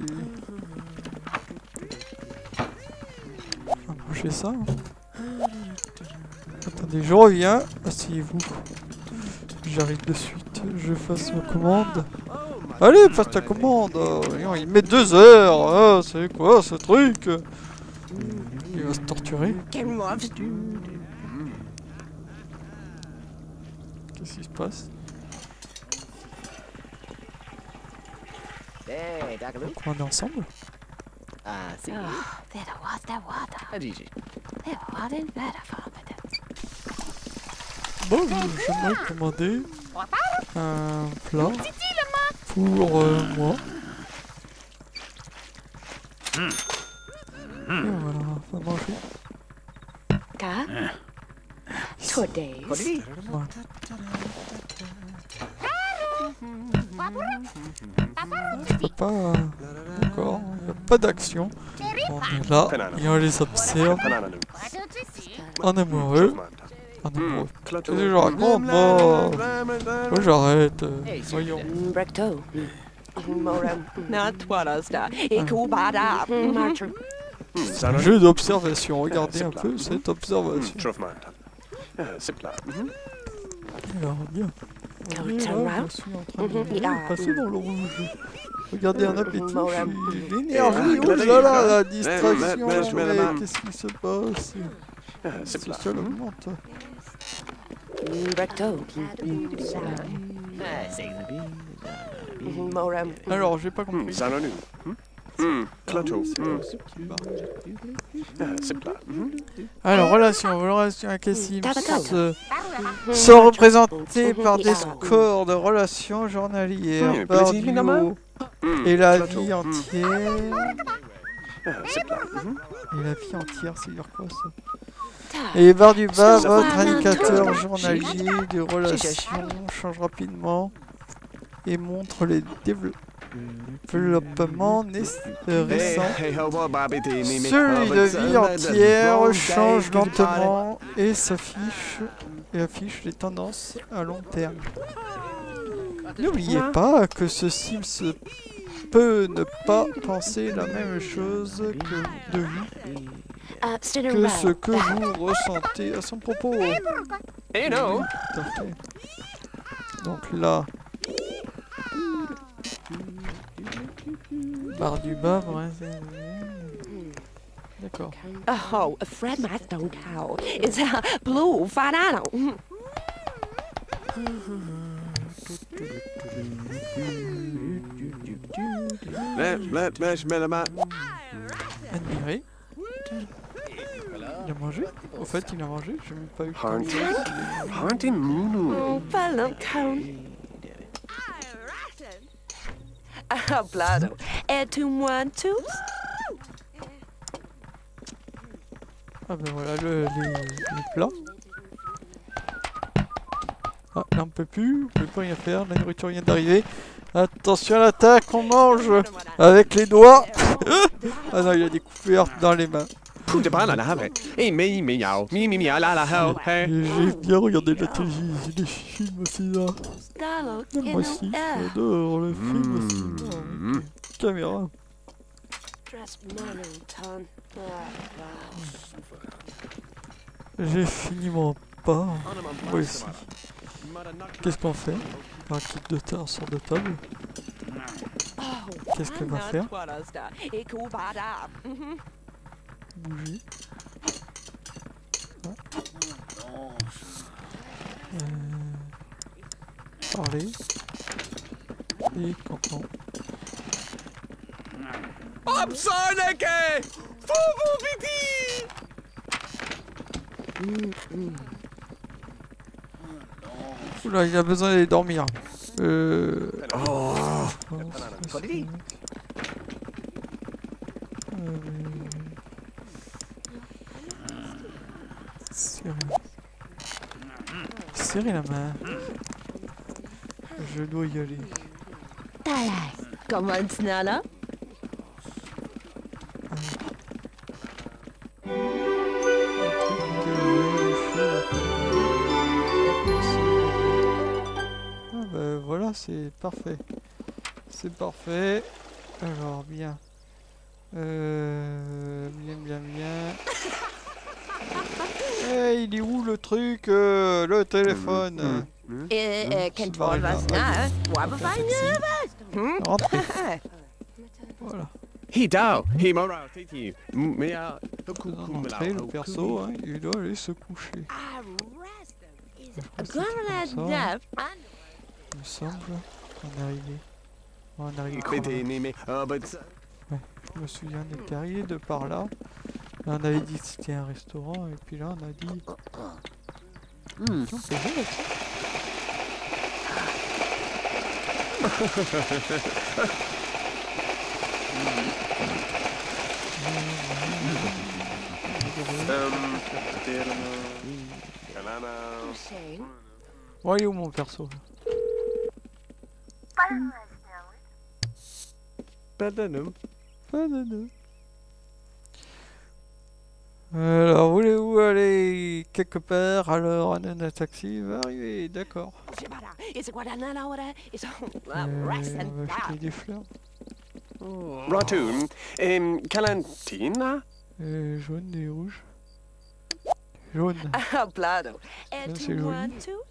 B: On va manger ça. Hein. Attendez, je reviens. Asseyez-vous. J'arrive de suite. Je fasse ma commande. Allez, fasse ta commande. Oh, il met deux heures. Ah, c'est quoi ce truc? Il va se torturer.
F: Ken Rob's
B: Qu'est-ce qui se passe?
E: Hey, Dagaloo.
B: On est ensemble?
E: Ah, si.
F: Oh, there was the water.
E: Ah, Gigi.
F: There wasn't better for me.
B: Bon, j'aimerais commander un plat pour euh, moi. Et voilà, on va manger.
F: Ka? Today.
B: Voilà. Je peux pas... Encore, il n'y a pas d'action. On est là, et on les observe. En amoureux. En amoureux. Qu'est-ce que je raconte, moi? Moi, j'arrête. euh, Voyons.
F: Recto. Moram. Not Twalasta. Ekubada. Marcher.
B: Un jeu d'observation. Regardez un peu cette observation. Alors, bien.
F: Go
B: Et là,
F: turn
B: je
F: round.
B: suis en train de
F: Mhm.
B: passer dans le rouge. Regardez un appétit,
F: Moram.
B: je suis énervé. Oh là là, la distraction. Mais qu'est-ce qui se passe? C'est ça l'augmente.
F: Recto. Moram.
B: Alors, j'ai pas compris.
E: Zanonu. Clutto.
B: Alors, relation, relation avec les Sims
F: Tabata.
B: euh, sont représentées par des scores de relations journalières
E: Hmm,
B: par
E: plaisir,
B: duo et la vie entière. Et la vie entière, c'est dire quoi ça? Et barre du bas, votre indicateur journalier de relations change rapidement et montre les développements développement récent. Celui de vie entière change lentement et s'affiche et affiche les tendances à long terme. N'oubliez pas que ce Sims peut ne pas penser la même chose que de vous, que ce que vous ressentez à son propos.
E: Hey, no.
B: Tout à fait. Donc là, barre du bas, ouais, d'accord.
F: Oh, Fred Mastone cow. It's a blue banana.
E: Let, let, let, let,
B: Admiré. Il a mangé? Au fait, il a mangé? J'ai même pas eu le temps de
E: Haunting.
B: voir.
E: Haunting Munu.
F: Oh, balloon cone. Ah, blado. Et tu one two.
B: Ah ben voilà le, les, les plats. Ah, là on peut plus, on peut plus rien faire, la nourriture vient d'arriver. Attention à l'attaque, on mange avec les doigts. Ah non, il a des couverts dans les mains.
E: Coup de balle à la have. Hey, me, me, yao. Me, me, me, la, la, hell. Hey.
B: Et j'ai bien regardé la télévision, des films aussi là.
F: Stalo.
B: Moi aussi, j'adore le film aussi. Oh, ok. Caméra.
F: Dress Monington.
B: J'ai fini mon pas. Moi aussi. Qu'est-ce qu'on fait? Un kit de terre sur de table. Qu'est-ce qu'elle va faire? Bouger. Euh... Parler. Et canton.
E: Hop, Sonic! Foufou, piti!
B: Oula, il a besoin d'aller dormir. Euh...
E: Oh.
B: Serrer. Serrer la main. Je dois y aller.
F: Comment tu n'as là?
B: Ah ben voilà, c'est parfait. C'est parfait. Alors bien. Euh, bien, bien, bien. Eh, il est où le truc, euh, le téléphone?
F: Eh, kan du holde os nær? Hvor var jeg?
B: Rentrez. Voilà.
E: He down. He mora. Titi. Me ya.
B: Rentrez le perso, hein, il doit aller se coucher.
F: Gør det der?
B: Il me semble qu'on est arrivé. On est arrivé par là.
E: Piti, me. Oh, but.
B: Je me souviens, on était arrivé de par là. Là, on avait dit que c'était un restaurant, et puis là, on a dit...
E: Hmm.
B: Tiens, on peut jouer là-dessus.
E: Um,
B: Bon, il est où mon perso là? plus.
E: Pas de nom.
B: Pas de nom. Alors, voulez-vous aller quelque part? Alors, un taxi va arriver, d'accord.
F: It's a guadagnala ahora. It's a
B: Euh,
F: rest
B: on
F: and
B: va acheter des fleurs.
E: Ratoon. Um, Calantina?
B: Euh, jaune et rouge. Jaune.
F: Ah, Plado.
B: c'est
F: two,
B: joli.
F: one, two.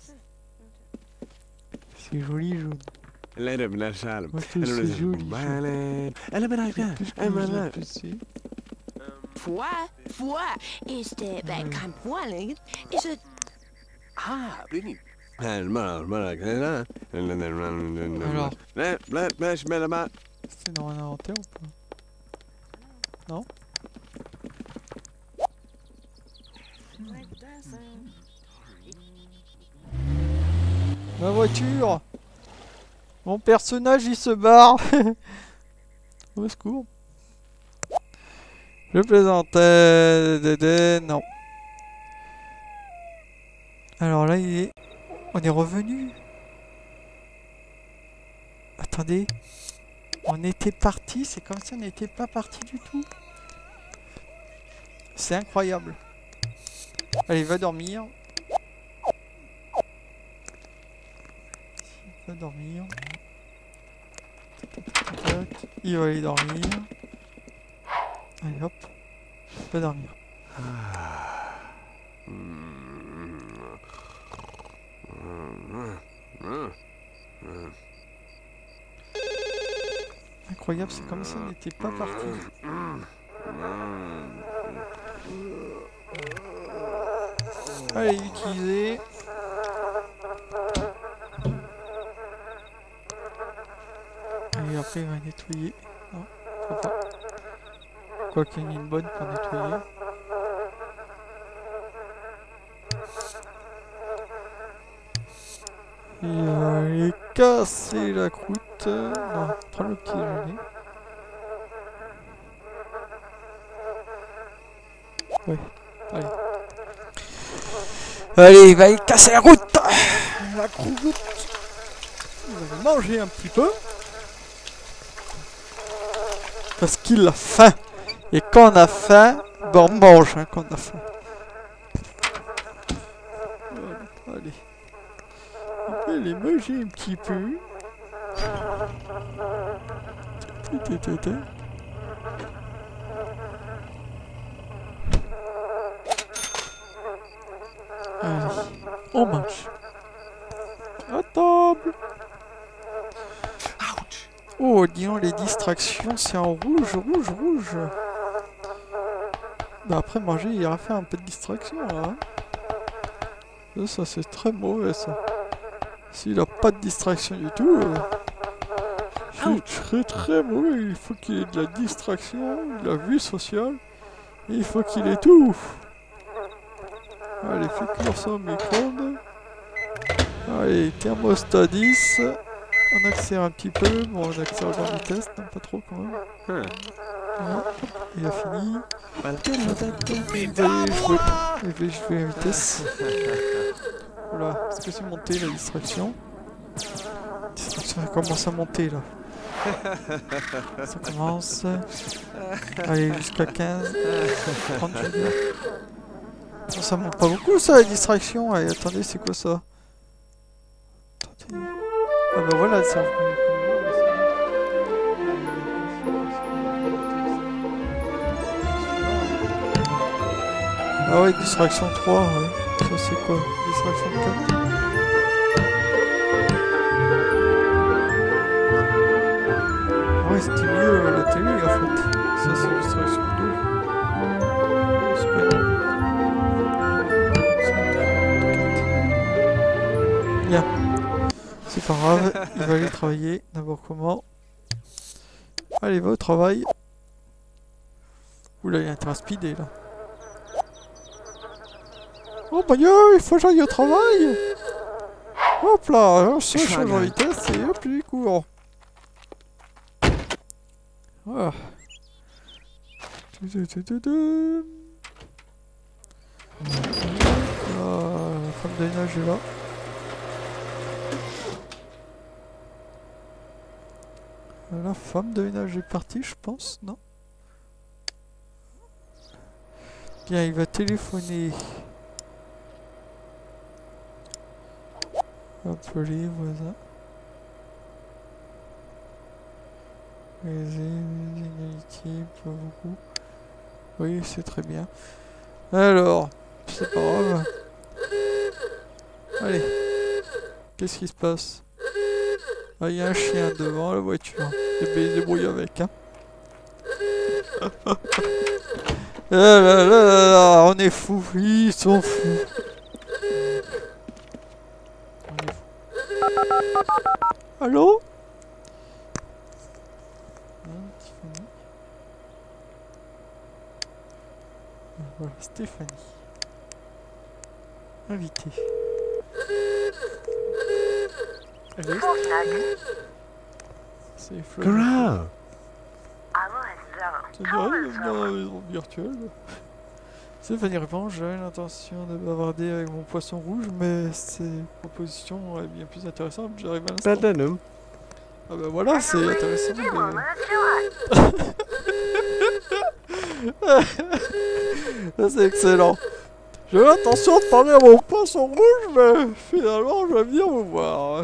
B: C'est joli, jaune.
E: Let him let Salem.
B: Moi, je trouve que c'est joli. jaune.
E: Elle est bien bien.
B: Plus que
E: Elle
B: vous
E: est bien.
B: appréciez.
F: Foie, foie. Is the back camp one? Is it?
E: Ah, Brini. Alors,
B: Alors.
E: Let, let, let, let, let,
B: C'est dans un inventaire ou pas? Non? Ma voiture! Mon personnage il se barre! Au secours! Je plaisantais, dédé, non. Alors là il est... On est revenu. Attendez. On était parti, c'est comme si on n'était pas parti du tout. C'est incroyable. Allez, va dormir. Va dormir. Il va aller dormir. Allez hop. Va dormir. Incroyable, c'est comme si on n'était pas parti. Allez, utiliser. Et après, il va nettoyer. Non, faut pas. Quoi qu'il y en ait une bonne pour nettoyer. Et aller casser la croûte. Non, prends le petit déjeuner. Ouais, allez. Allez, il va y casser la route. La croûte. Il va manger un petit peu. Parce qu'il a faim. Et quand on a faim, ben on mange hein, quand on a faim. Voilà, allez. On va les manger un petit peu. Allez, on mange. À table. Oh, disons les distractions, c'est en rouge, rouge, rouge. Bah après manger, il aura fait un peu de distraction là. Ça, ça c'est très mauvais ça. S'il a pas de distraction du tout, euh, c'est très très mauvais. Il faut qu'il ait de la distraction, de la vue sociale. Et il faut qu'il ait tout. Allez, fais cuire ça au micro-ondes. Allez, thermostat dix. On accélère un petit peu. Bon, on accélère dans la vitesse, non, pas trop quand même. Voilà, il a fini. Allez, je vais, je vais jouer la vitesse. Voilà, est-ce que c'est monté la distraction? La distraction elle commence à monter là. Ça commence. Allez, jusqu'à quinze. trente, je veux dire. Non, ça monte pas beaucoup ça, la distraction. Allez, attendez, c'est quoi ça? Attendez. Ah bah voilà, ça. Ah ouais, distraction trois, ouais. Ça c'est quoi? Distraction quatre. Ah ouais, c'était mieux à la télé en fait. Ça c'est distraction deux. C'est pas grave. Bien. C'est pas grave, il va aller travailler. D'abord comment? Allez, va au travail. Oula, il y a intérêt à speeder là. Oh bah yo, il faut que j'aille au travail. Hop là, on se change en vitesse et hop, il court. Voilà. La femme de ménage est là. La femme de ménage est partie, je pense, non? Bien, il va téléphoner. Appeler voisin. Les inégalités, pas beaucoup. Oui, c'est très bien. Alors, c'est pas grave. Allez. Qu'est-ce qui se passe? Ah, il y a un chien devant la voiture. Et bien, il se débrouille avec, hein. Ah là là là là, on est fous. Ils sont fous. On est fous. Allô? Voilà, Stéphanie. Invité. Allez. C'est Flo.
E: Hurrah!
B: C'est vrai, dans la maison virtuelle. Stéphanie répond, j'avais l'intention de bavarder avec mon poisson rouge, mais ces propositions est bien plus intéressantes. J'arrive à l'instant.
E: Platinum.
B: Ah bah voilà, c'est intéressant. De... c'est excellent. J'ai l'intention de parler à mon poisson rouge, mais finalement je vais venir vous voir.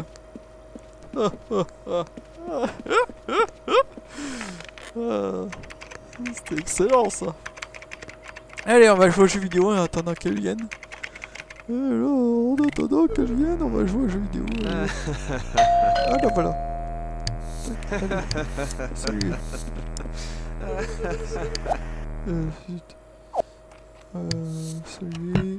B: C'était excellent ça. Allez, on va jouer aux jeux vidéo en attendant qu'elle vienne. Alors, en attendant qu'elle vienne, on va jouer aux jeux vidéo. Ah là voilà. Allez. Salut. Euh, zut. Euh, salut.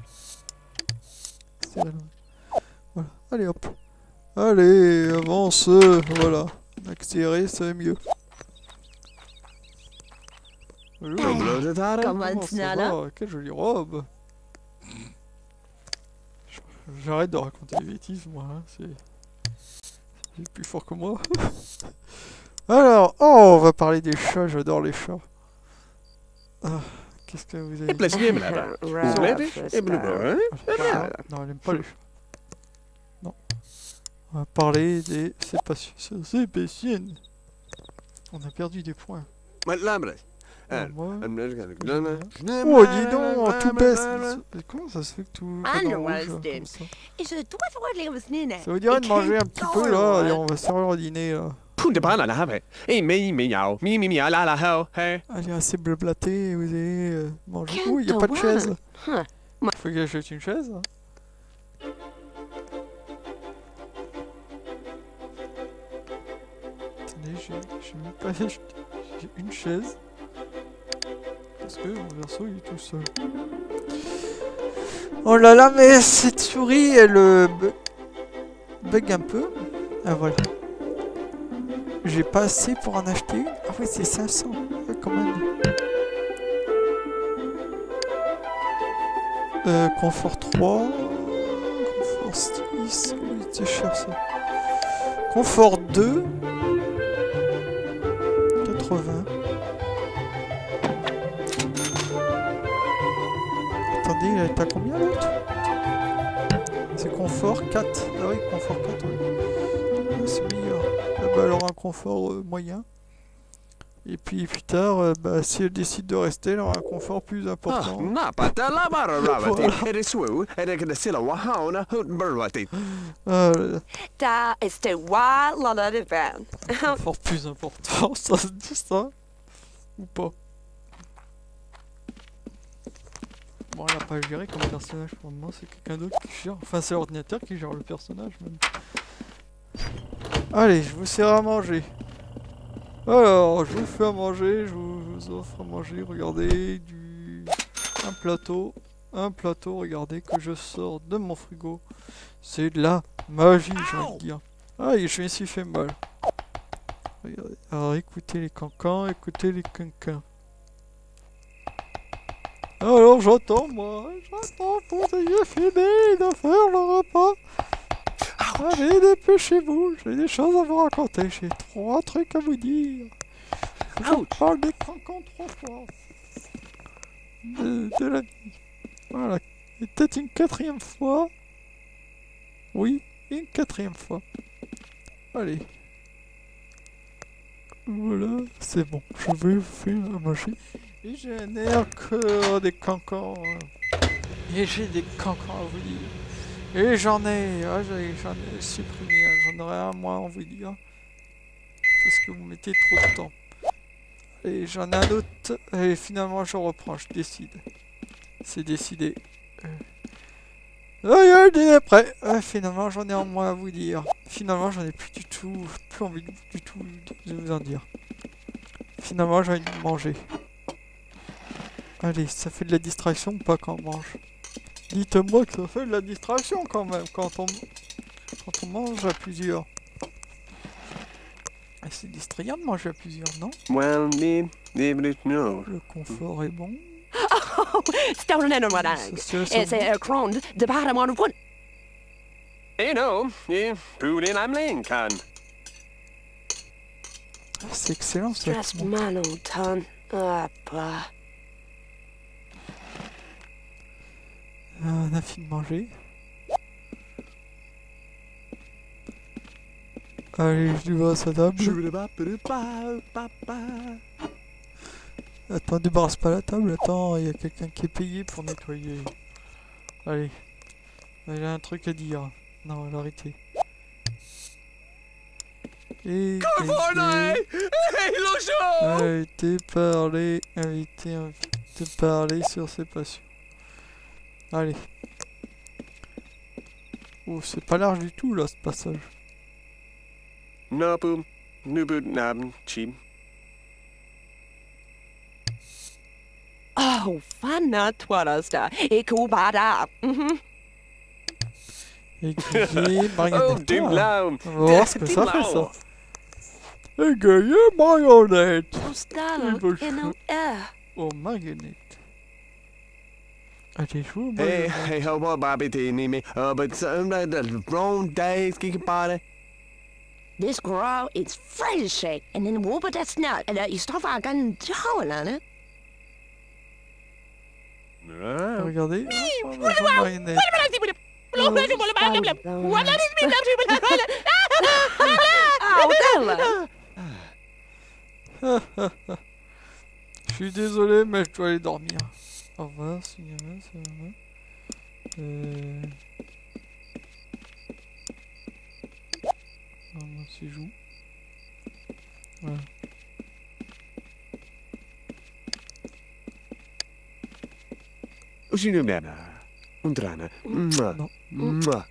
B: C'est vrai. Voilà. Allez hop. Allez, avance. Voilà. Accélérer, c'est mieux.
E: Comment
B: ça va? Quelle jolie robe. J'arrête de raconter des bêtises, moi. Hein. C'est... c'est plus fort que moi. Alors, oh, on va parler des chats. J'adore les chats. Ah, qu'est-ce que vous avez dit? Non, elle aime pas les chats. Non. On va parler des sépacien. On a perdu des points. Alors, moi... Oh, dis donc, tout baisse. Comment ça se fait que tout est en rouge comme ça? Ça vous dirait de manger un petit peu là, et on va se faire le dîner là. Allez, assez blablaté, vous allez euh, manger. Oh, il n'y a pas de chaise. Faut que j'achète une chaise. Attendez, j'ai même pas acheté. J'ai une chaise. Parce que mon verso il est tout seul. Oh là là, mais cette souris elle euh, bug un peu. Ah voilà. J'ai pas assez pour en acheter une. Ah ouais, c'est cinq cents. Ouais, quand même. Euh, confort trois. Confort six. Oui, c'est cher ça. Confort deux. quatre-vingts. Attendez, il est à combien l'autre? C'est confort quatre. Ah oui, confort quatre, oui. Ah, c'est meilleur. Ah bah alors un confort euh, moyen. Et puis plus tard, euh, bah, si elle décide de rester, elle aura un confort plus important. Voilà. Ah, un confort plus important, ça se dit ça? Ou pas? Bon, elle n'a pas géré comme personnage pour le moment, c'est quelqu'un d'autre qui gère. Enfin, c'est l'ordinateur qui gère le personnage même. Allez, je vous sers à manger. Alors, je vous fais à manger, je vous offre à manger, regardez, du... un plateau, un plateau, regardez, que je sors de mon frigo. C'est de la magie, j'ai envie de dire. Ah, je me suis fait mal. Regardez. Alors, écoutez les cancans, écoutez les quinquins. Alors, j'attends, moi, j'attends pour que vous ayez fini de faire le repas. Allez, dépêchez-vous, j'ai des choses à vous raconter, j'ai trois trucs à vous dire. Je parle des cancans trois fois. De, de la vie. Voilà. Et peut-être une quatrième fois. Oui, une quatrième fois. Allez. Voilà, c'est bon, je vais faire à manger. Et j'ai un air que des cancans. Et j'ai des cancans à vous dire. Et j'en ai, ah, j'en ai supprimé, hein. J'en aurais un moins à vous dire. Parce que vous mettez trop de temps. Et j'en ai un autre, et finalement je reprends, je décide. C'est décidé. Aïe aïe, il est prêt. Euh, finalement j'en ai un moins à vous dire. Finalement j'en ai plus du tout, plus envie du tout de vous en dire. Finalement j'ai envie de manger. Allez, ça fait de la distraction ou pas quand on mange? Dites-moi que ça fait de la distraction quand même, quand on, quand on mange à plusieurs. C'est distrayant de manger à plusieurs, non?
E: Well, me, me, no.
B: Le confort est bon.
F: Oh, stolen in one egg. It's a crowned the bottom one of one.
E: You know, yeah, food in I'm Lincoln.
B: C'est excellent ça.
F: Just man old ton. Ah, bah.
B: On a fini de manger. Allez, je vais à sa table. Attends, débarrasse pas la table. Attends, il y a quelqu'un qui est payé pour nettoyer. Allez. Il a un truc à dire. Non, elle a arrêté. Et invité, parler, invité, invité, parler sur ses passions. Allez. Oh, c'est pas large du tout là ce passage.
E: Nabu, nubu, nab, chim.
F: Oh, fana twaraster. Ikubada. Mhm.
B: Écuyer,
E: Oh,
B: marionnette.
E: dim low.
B: On va voir ce que ça fait ça. Écuyer, marionnette.
F: Oh, Stella.
B: Il va
F: In
B: jouer.
F: the air.
B: Oh, marionnette. Allez, joue au
E: Hey,
B: marionnette.
E: hey, how about Bobby Teeny me? Uh, but some of the wrong days, kick body.
F: This girl is fresh, and then whoop that's not. And uh, you stop I can tell on it.
B: Regardez. Oh, on va jouer au marionnette.
F: Oh, Stella.
B: Je suis désolé, mais je dois aller dormir. Au revoir, c'est bien, c'est bien. Euh... Ah, moi aussi, je joue. Voilà.
E: Usinumena. Undrana. Mwah.
B: Non.
E: Mwah.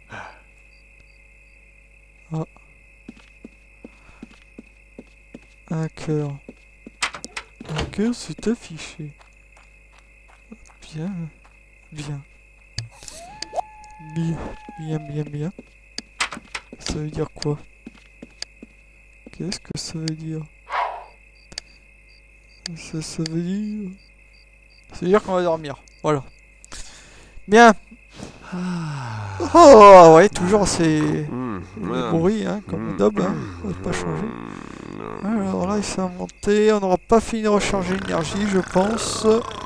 B: Un cœur. Un cœur s'est affiché. Bien. Bien. Bien. Bien, bien, bien. Ça veut dire quoi? Qu'est-ce que ça veut dire? Ça, ça veut dire... Ça veut dire qu'on va dormir. Voilà. Bien. Oh, ouais, toujours c'est...
E: Mm,
B: Le
E: well.
B: bruit, hein, comme d'hab, hein. Ça va pas changer. Alors là, il s'est inventé. On n'aura pas fini de recharger l'énergie, je pense.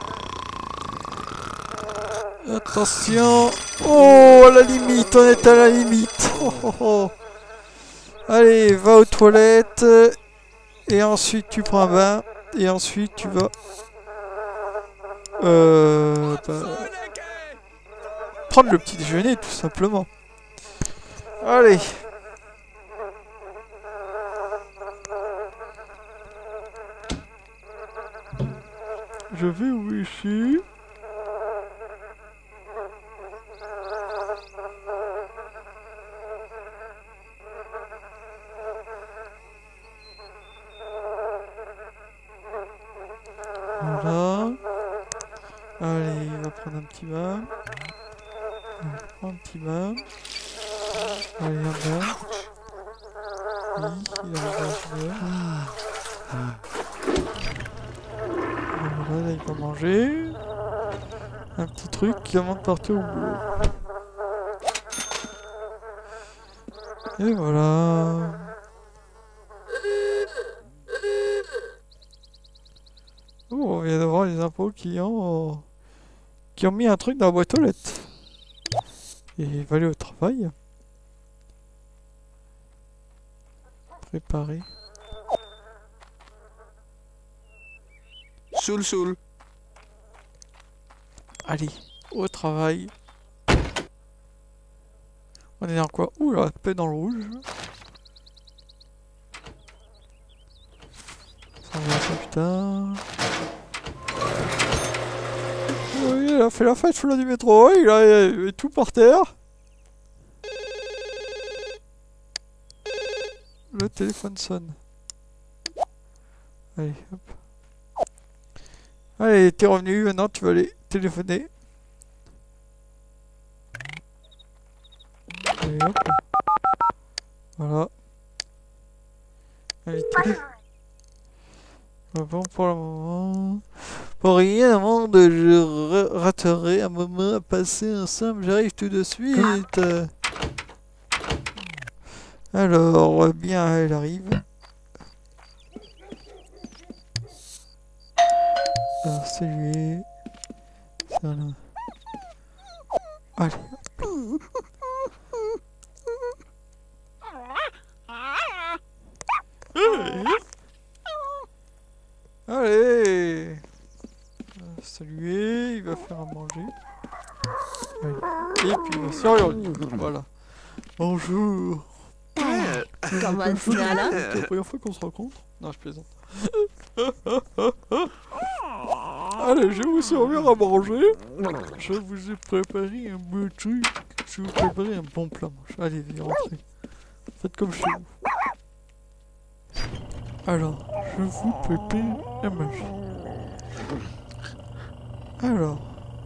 B: Attention. Oh, à la limite, on est à la limite. Oh, oh, oh. Allez, va aux toilettes. Et ensuite, tu prends un bain. Et ensuite, tu vas... Euh... Bah, prendre le petit déjeuner, tout simplement. Allez. Je vais où je suis. Voilà. Allez, il va prendre un petit bain. Il va prendre un petit bain. Allez, un bain. Oui, il a un bain. Voilà, là il va manger. Un petit truc qui monte partout au boulot. Et voilà. Oh, on vient d'avoir les impôts qui ont... qui ont mis un truc dans la boîte aux lettres. Et il va aller au travail. Préparer.
E: Soul, soul.
B: Allez, au travail. On est dans quoi? Ouh là, peu dans le rouge. Ça va ça putain. Oui, il a fait la fête sous la du métro, il a, il a tout par terre. Le téléphone sonne. Allez, hop. Allez, t'es revenu, maintenant tu vas aller téléphoner. Allez, hop. Voilà. Allez, télé. Bon, pour le moment. Pour rien au monde, je raterai un moment à passer ensemble, j'arrive tout de suite. Alors, bien, elle arrive. Alors, saluer. Ça là. Allez. Allez. Saluer, il va faire à manger. Allez. Et puis il va s'orienter. Voilà. Bonjour.
F: Comment ça là?
B: C'est la première fois qu'on se rencontre. Non, je plaisante. Allez, je vais vous servir à manger. Je vous ai préparé un beau truc. Je vais vous préparer un bon plat. Allez, viens, rentrez. Faites comme chez vous. Alors, je vous prépare à manger. Alors.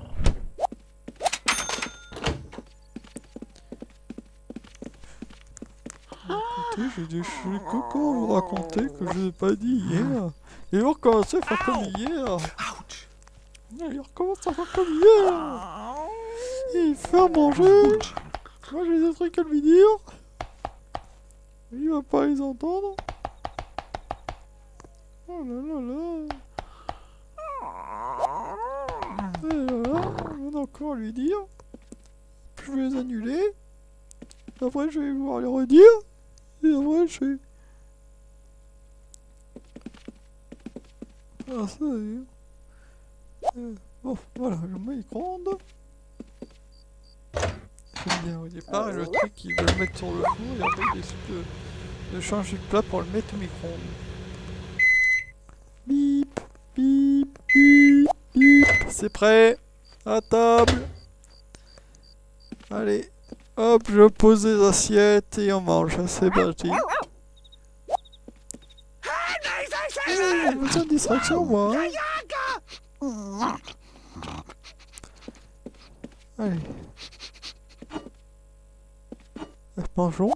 B: Écoutez, j'ai des choses coco à vous raconter que je n'ai pas dit hier. Et on recommence à faire comme hier. Il recommence à faire comme hier. Il fait à manger. Moi j'ai des trucs à lui dire. Il va pas les entendre. Oh là là là. Et voilà, on va encore lui dire. Je vais les annuler. Après je vais pouvoir les redire. Et après je vais... Ah ça y est. Euh, bon, voilà, je mets micro-ondes. J'aime bien au départ, et le truc, il veut le mettre sur le four, et après il décide de, de changer de plat pour le mettre au micro-ondes. Bip, bip, bip, bip. C'est prêt. À table. Allez. Hop, je pose les assiettes et on mange. C'est parti. J'ai besoin de distraction, moi. Hein. Allez. Mangeons.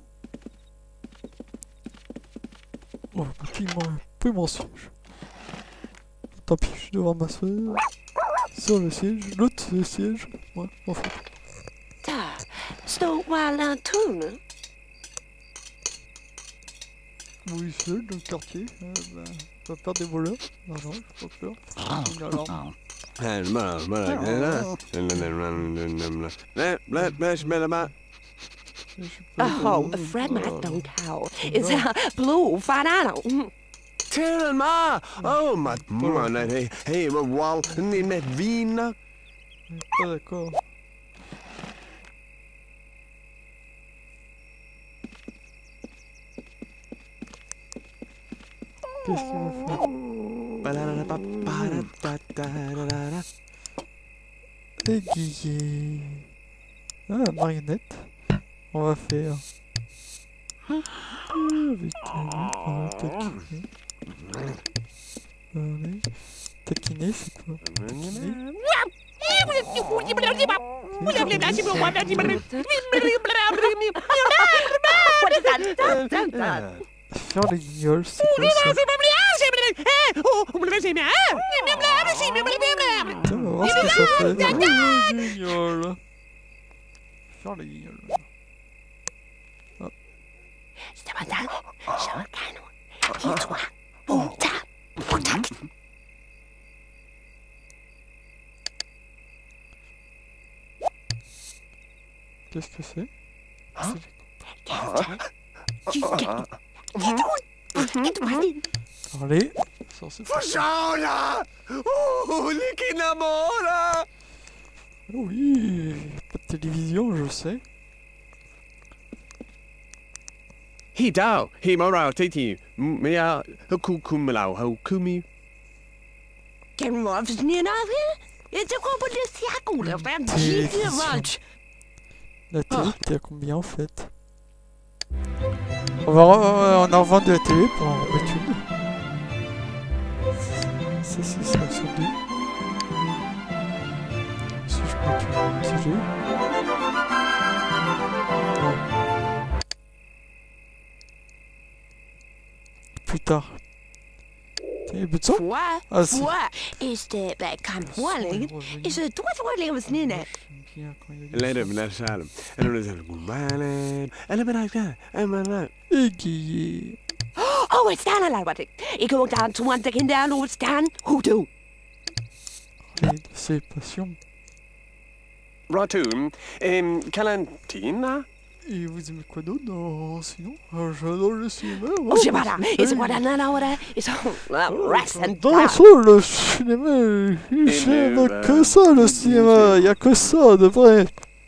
B: Oh, petit, un peu mon siège. Tant pis, je devrais m'asseoir sur le siège. L'autre siège. Ouais, en fait.
F: Stå Wallan tunnel.
B: Oui, seul dans le quartier. Euh, ben, pas peur des voleurs. Non, non, j'ai pas peur. Une alarme.
F: Oh, Fred McDonald cow. It's a blue fanano.
E: Tell ma! Oh, ma man, hey, hey, ma wall, ni net vina.
B: Pas d'accord. Qu'est-ce qu'il va faire? Aiguillé. Ah, marionnette. On va faire. Avec taquiner. Allez. Taquiner, c'est quoi? Faire les guignols, c'est quoi ça? Tiens, on va voir ce que ça fait. Oh, les guignols. Faire les guignols. Hop. Qu'est-ce que c'est? Hein? Allez, ça censé faire ça.
E: Fusiona! Oh, Likinamora!
B: Oui, pas de télévision, je sais.
E: Hidao, Himorao Titi, Mea, Hukukumlau, Hukumi.
F: Kan du også sådan en af her? Jeg tror på det cirkel, der er en
B: Télévision. La télé, t'es à combien en fait? On va on en revend de la télé pour en remettre une. Ça c'est ça sur deux. Si je mets une télé. Non. Plus tard. T'as eu besoin?
F: Hvor,
B: Ah, si.
F: hvor is det bij kampwoning? Is het doet voor leven sneeuw?
B: Bien quand il y a
E: Let him, let Salem. And it was a good man. And a bit like that. I'm a lot.
B: égayé.
F: Oh, het staan al wat ik. Ik ook daar twintig in de lood staan. Hoe doe?
B: Et de ses passions.
E: Ratoon, um, Calantina?
B: Et vous aimez quoi d'autre dans... Sinon, euh, j'adore le cinéma.
F: Oh, je bara. Is het wat aan de orde? Is rest and
B: Dans ça, le cinéma, il n'y a que ça, le cinéma. Il n'y a que ça, de vrai.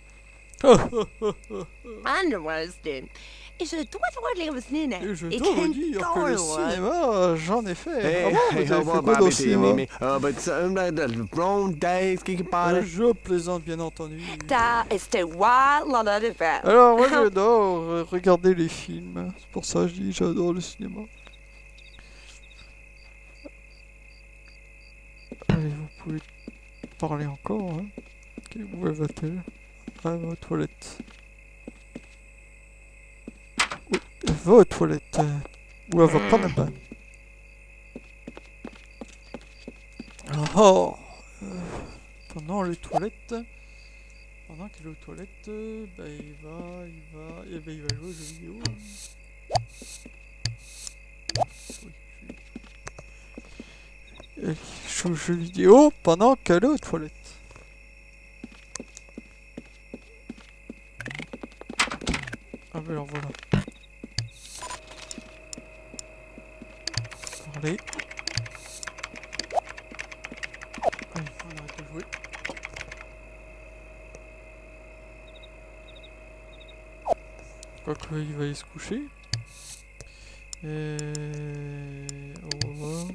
F: Understand. Is het doet voor leven sneeuw?
B: Et je
F: Ik
B: dois vous
F: ken
B: dire que le
F: door.
B: cinéma, j'en ai fait.
E: Hey,
B: Ah bon,
E: hey,
B: vous avez fait
E: how
B: quoi dans le
E: about
B: cinéma?
E: me? Uh, but some like the wrong days, kick
B: Euh,
E: party.
B: Je plaisante, bien entendu.
F: Daar is de waar landen de ver.
B: Alors, moi, j'adore euh, regarder les films. C'est pour ça que je dis j'adore le cinéma. Allez, vous pouvez parler encore, hein. Ok, où elle va-t-elle? Ah, elle va aux toilettes. Oui, elle va aux toilettes. euh, Ou elle va prendre un bain. Oh euh, Pendant les toilettes... Pendant qu'il est aux toilettes, euh, bah il va, il va... Et bah il va jouer aux jeux vidéo. Oui, je- Elle joue aux jeux vidéo pendant qu'elle est aux toilettes. Ah bah alors voilà. Allez. Allez, on arrête de jouer. Quoique il va aller se coucher. Et... Au revoir.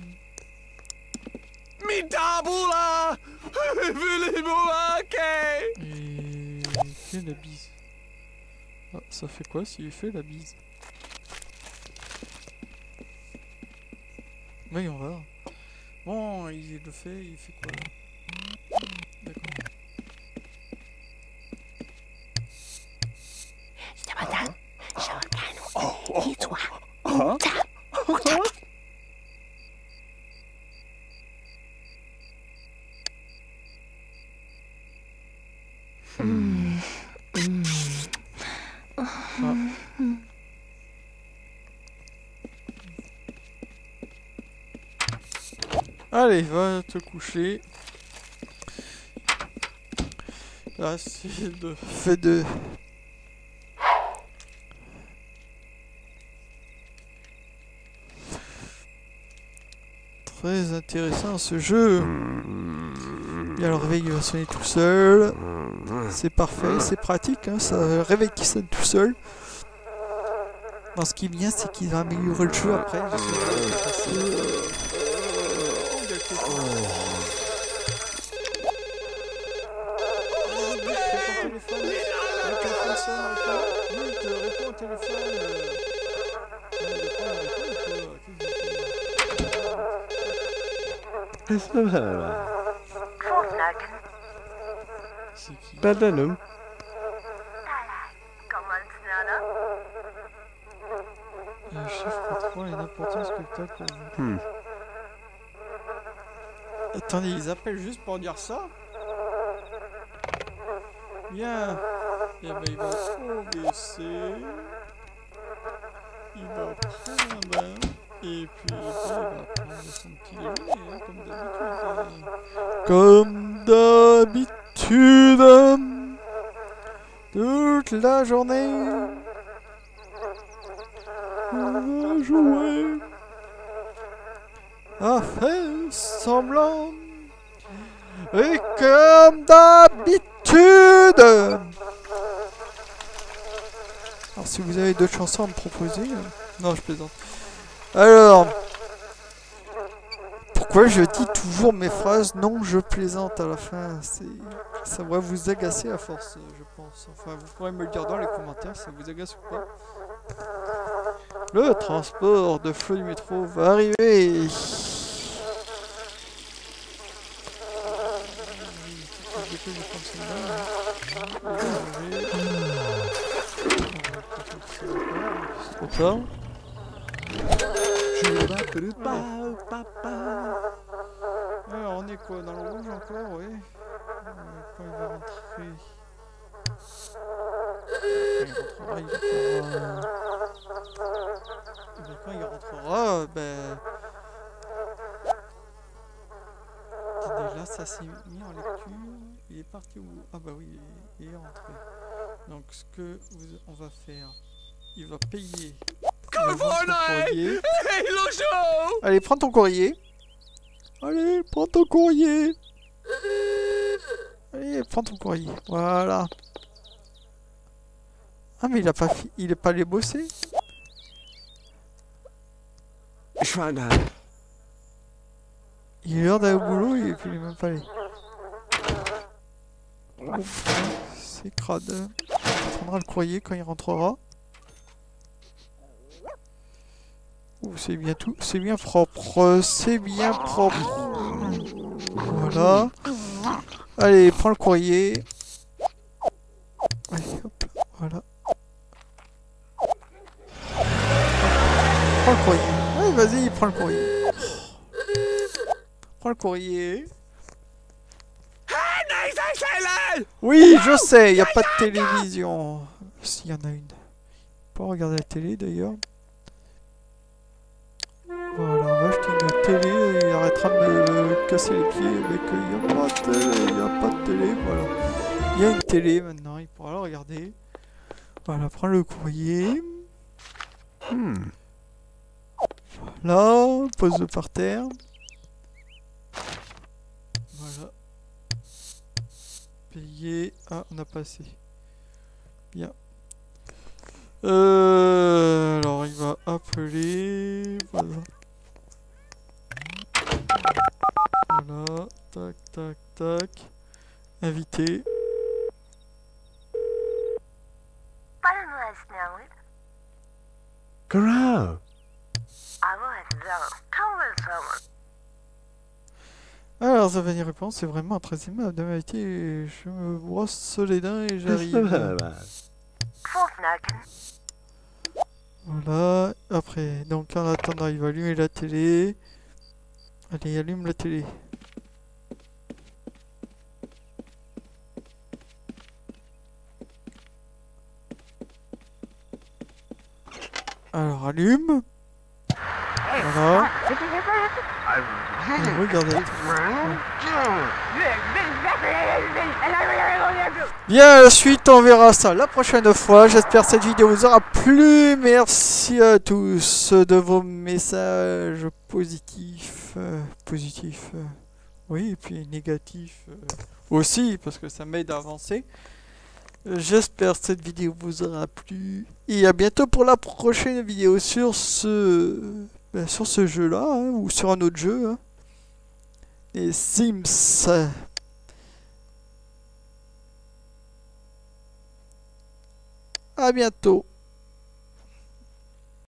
E: Mitabula! Vulibulake!
B: Et... il fait la bise. Ah, ça fait quoi s'il fait la bise? Oui, on va. Bon, il le fait, il fait quoi là? D'accord.
F: Stemmen zo kan niet waar. Ta, ta.
B: Allez, va te coucher. Là, c'est de fait de... Très intéressant ce jeu. Bien, le réveil va sonner tout seul. C'est parfait, c'est pratique, hein, ça, le réveil qui sonne tout seul. Bon, ce qui est bien, c'est qu'il va améliorer le jeu après. C'est qui?
E: Badanum.
B: Le chiffre trois est d'importance spectacle pour vous.
E: Hmm.
B: Attendez, ils appellent juste pour dire ça? Bien. Et ben il va au W C. Il va prendre un bain. Et puis il va prendre son petit déjeuner, hein, comme d'habitude. Comme d'habitude. Toute la journée. On va jouer a fait semblant. Et comme d'habitude. Alors si vous avez d'autres chansons à me proposer... Euh... Non, je plaisante. Alors... Pourquoi je dis toujours mes phrases non, je plaisante à la fin? C'est... Ça va vous agacer à force, je pense. Enfin, vous pourrez me le dire dans les commentaires si ça vous agace ou pas. Le transport de flot du métro va arriver. C'est trop tard. Alors, on est quoi? Dans le rouge encore, oui. Euh, quand il va rentrer... Quand il rentrera, il rentrera... Quand il rentrera, ben... Attendez, là, ça s'est mis en lecture. Il est parti où? Ah bah oui, il est, il est rentré. Donc, ce que vous, on va faire... Il va payer... Courrier. Allez, prends ton courrier. Allez, prends ton courrier. Allez, prends ton courrier. Voilà. Ah, mais il a pas fi... il est pas allé bosser. Il est l'heure d'aller au boulot et puis il est même pas allé. C'est crade. Il prendra le courrier quand il rentrera. Ouh, c'est bien tout, c'est bien propre, c'est bien propre. Voilà. Allez, prends le courrier. Allez, hop, voilà. Prends le courrier. Allez, vas-y, prends le courrier. Prends le courrier. Oui, je sais, il n'y a pas de télévision. S'il y en a une. Pas regarder la télé d'ailleurs. Voilà, on va acheter une télé et il arrêtera de me casser les pieds avec il n'y a pas de télé, il n'y a pas de télé, voilà. Il y a une télé maintenant, il pourra la regarder. Voilà, prends le courrier. Hmm. Voilà, pose-le par terre. Voilà. Payer. Ah, on a pas assez. Bien. Euh, alors il va appeler. Voilà. Voilà. Tac, tac, tac. Invité.
E: Garou.
B: Alors, ça va y répondre, c'est vraiment très aimable de m'inviter. Je me brosse les dents et j'arrive. Voilà, après, donc en attendant, il va allumer la télé. Allez, allume la télé. Alors, allume. Voilà. Regardez. Bien, la suite, on verra ça la prochaine fois. J'espère que cette vidéo vous aura plu. Merci à tous de vos messages positifs. Euh, positifs. Euh, oui, et puis négatifs euh, aussi, parce que ça m'aide à avancer. J'espère que cette vidéo vous aura plu. Et à bientôt pour la prochaine vidéo sur ce, ben, sur ce jeu-là, hein, ou sur un autre jeu. Hein. Les Sims. À bientôt.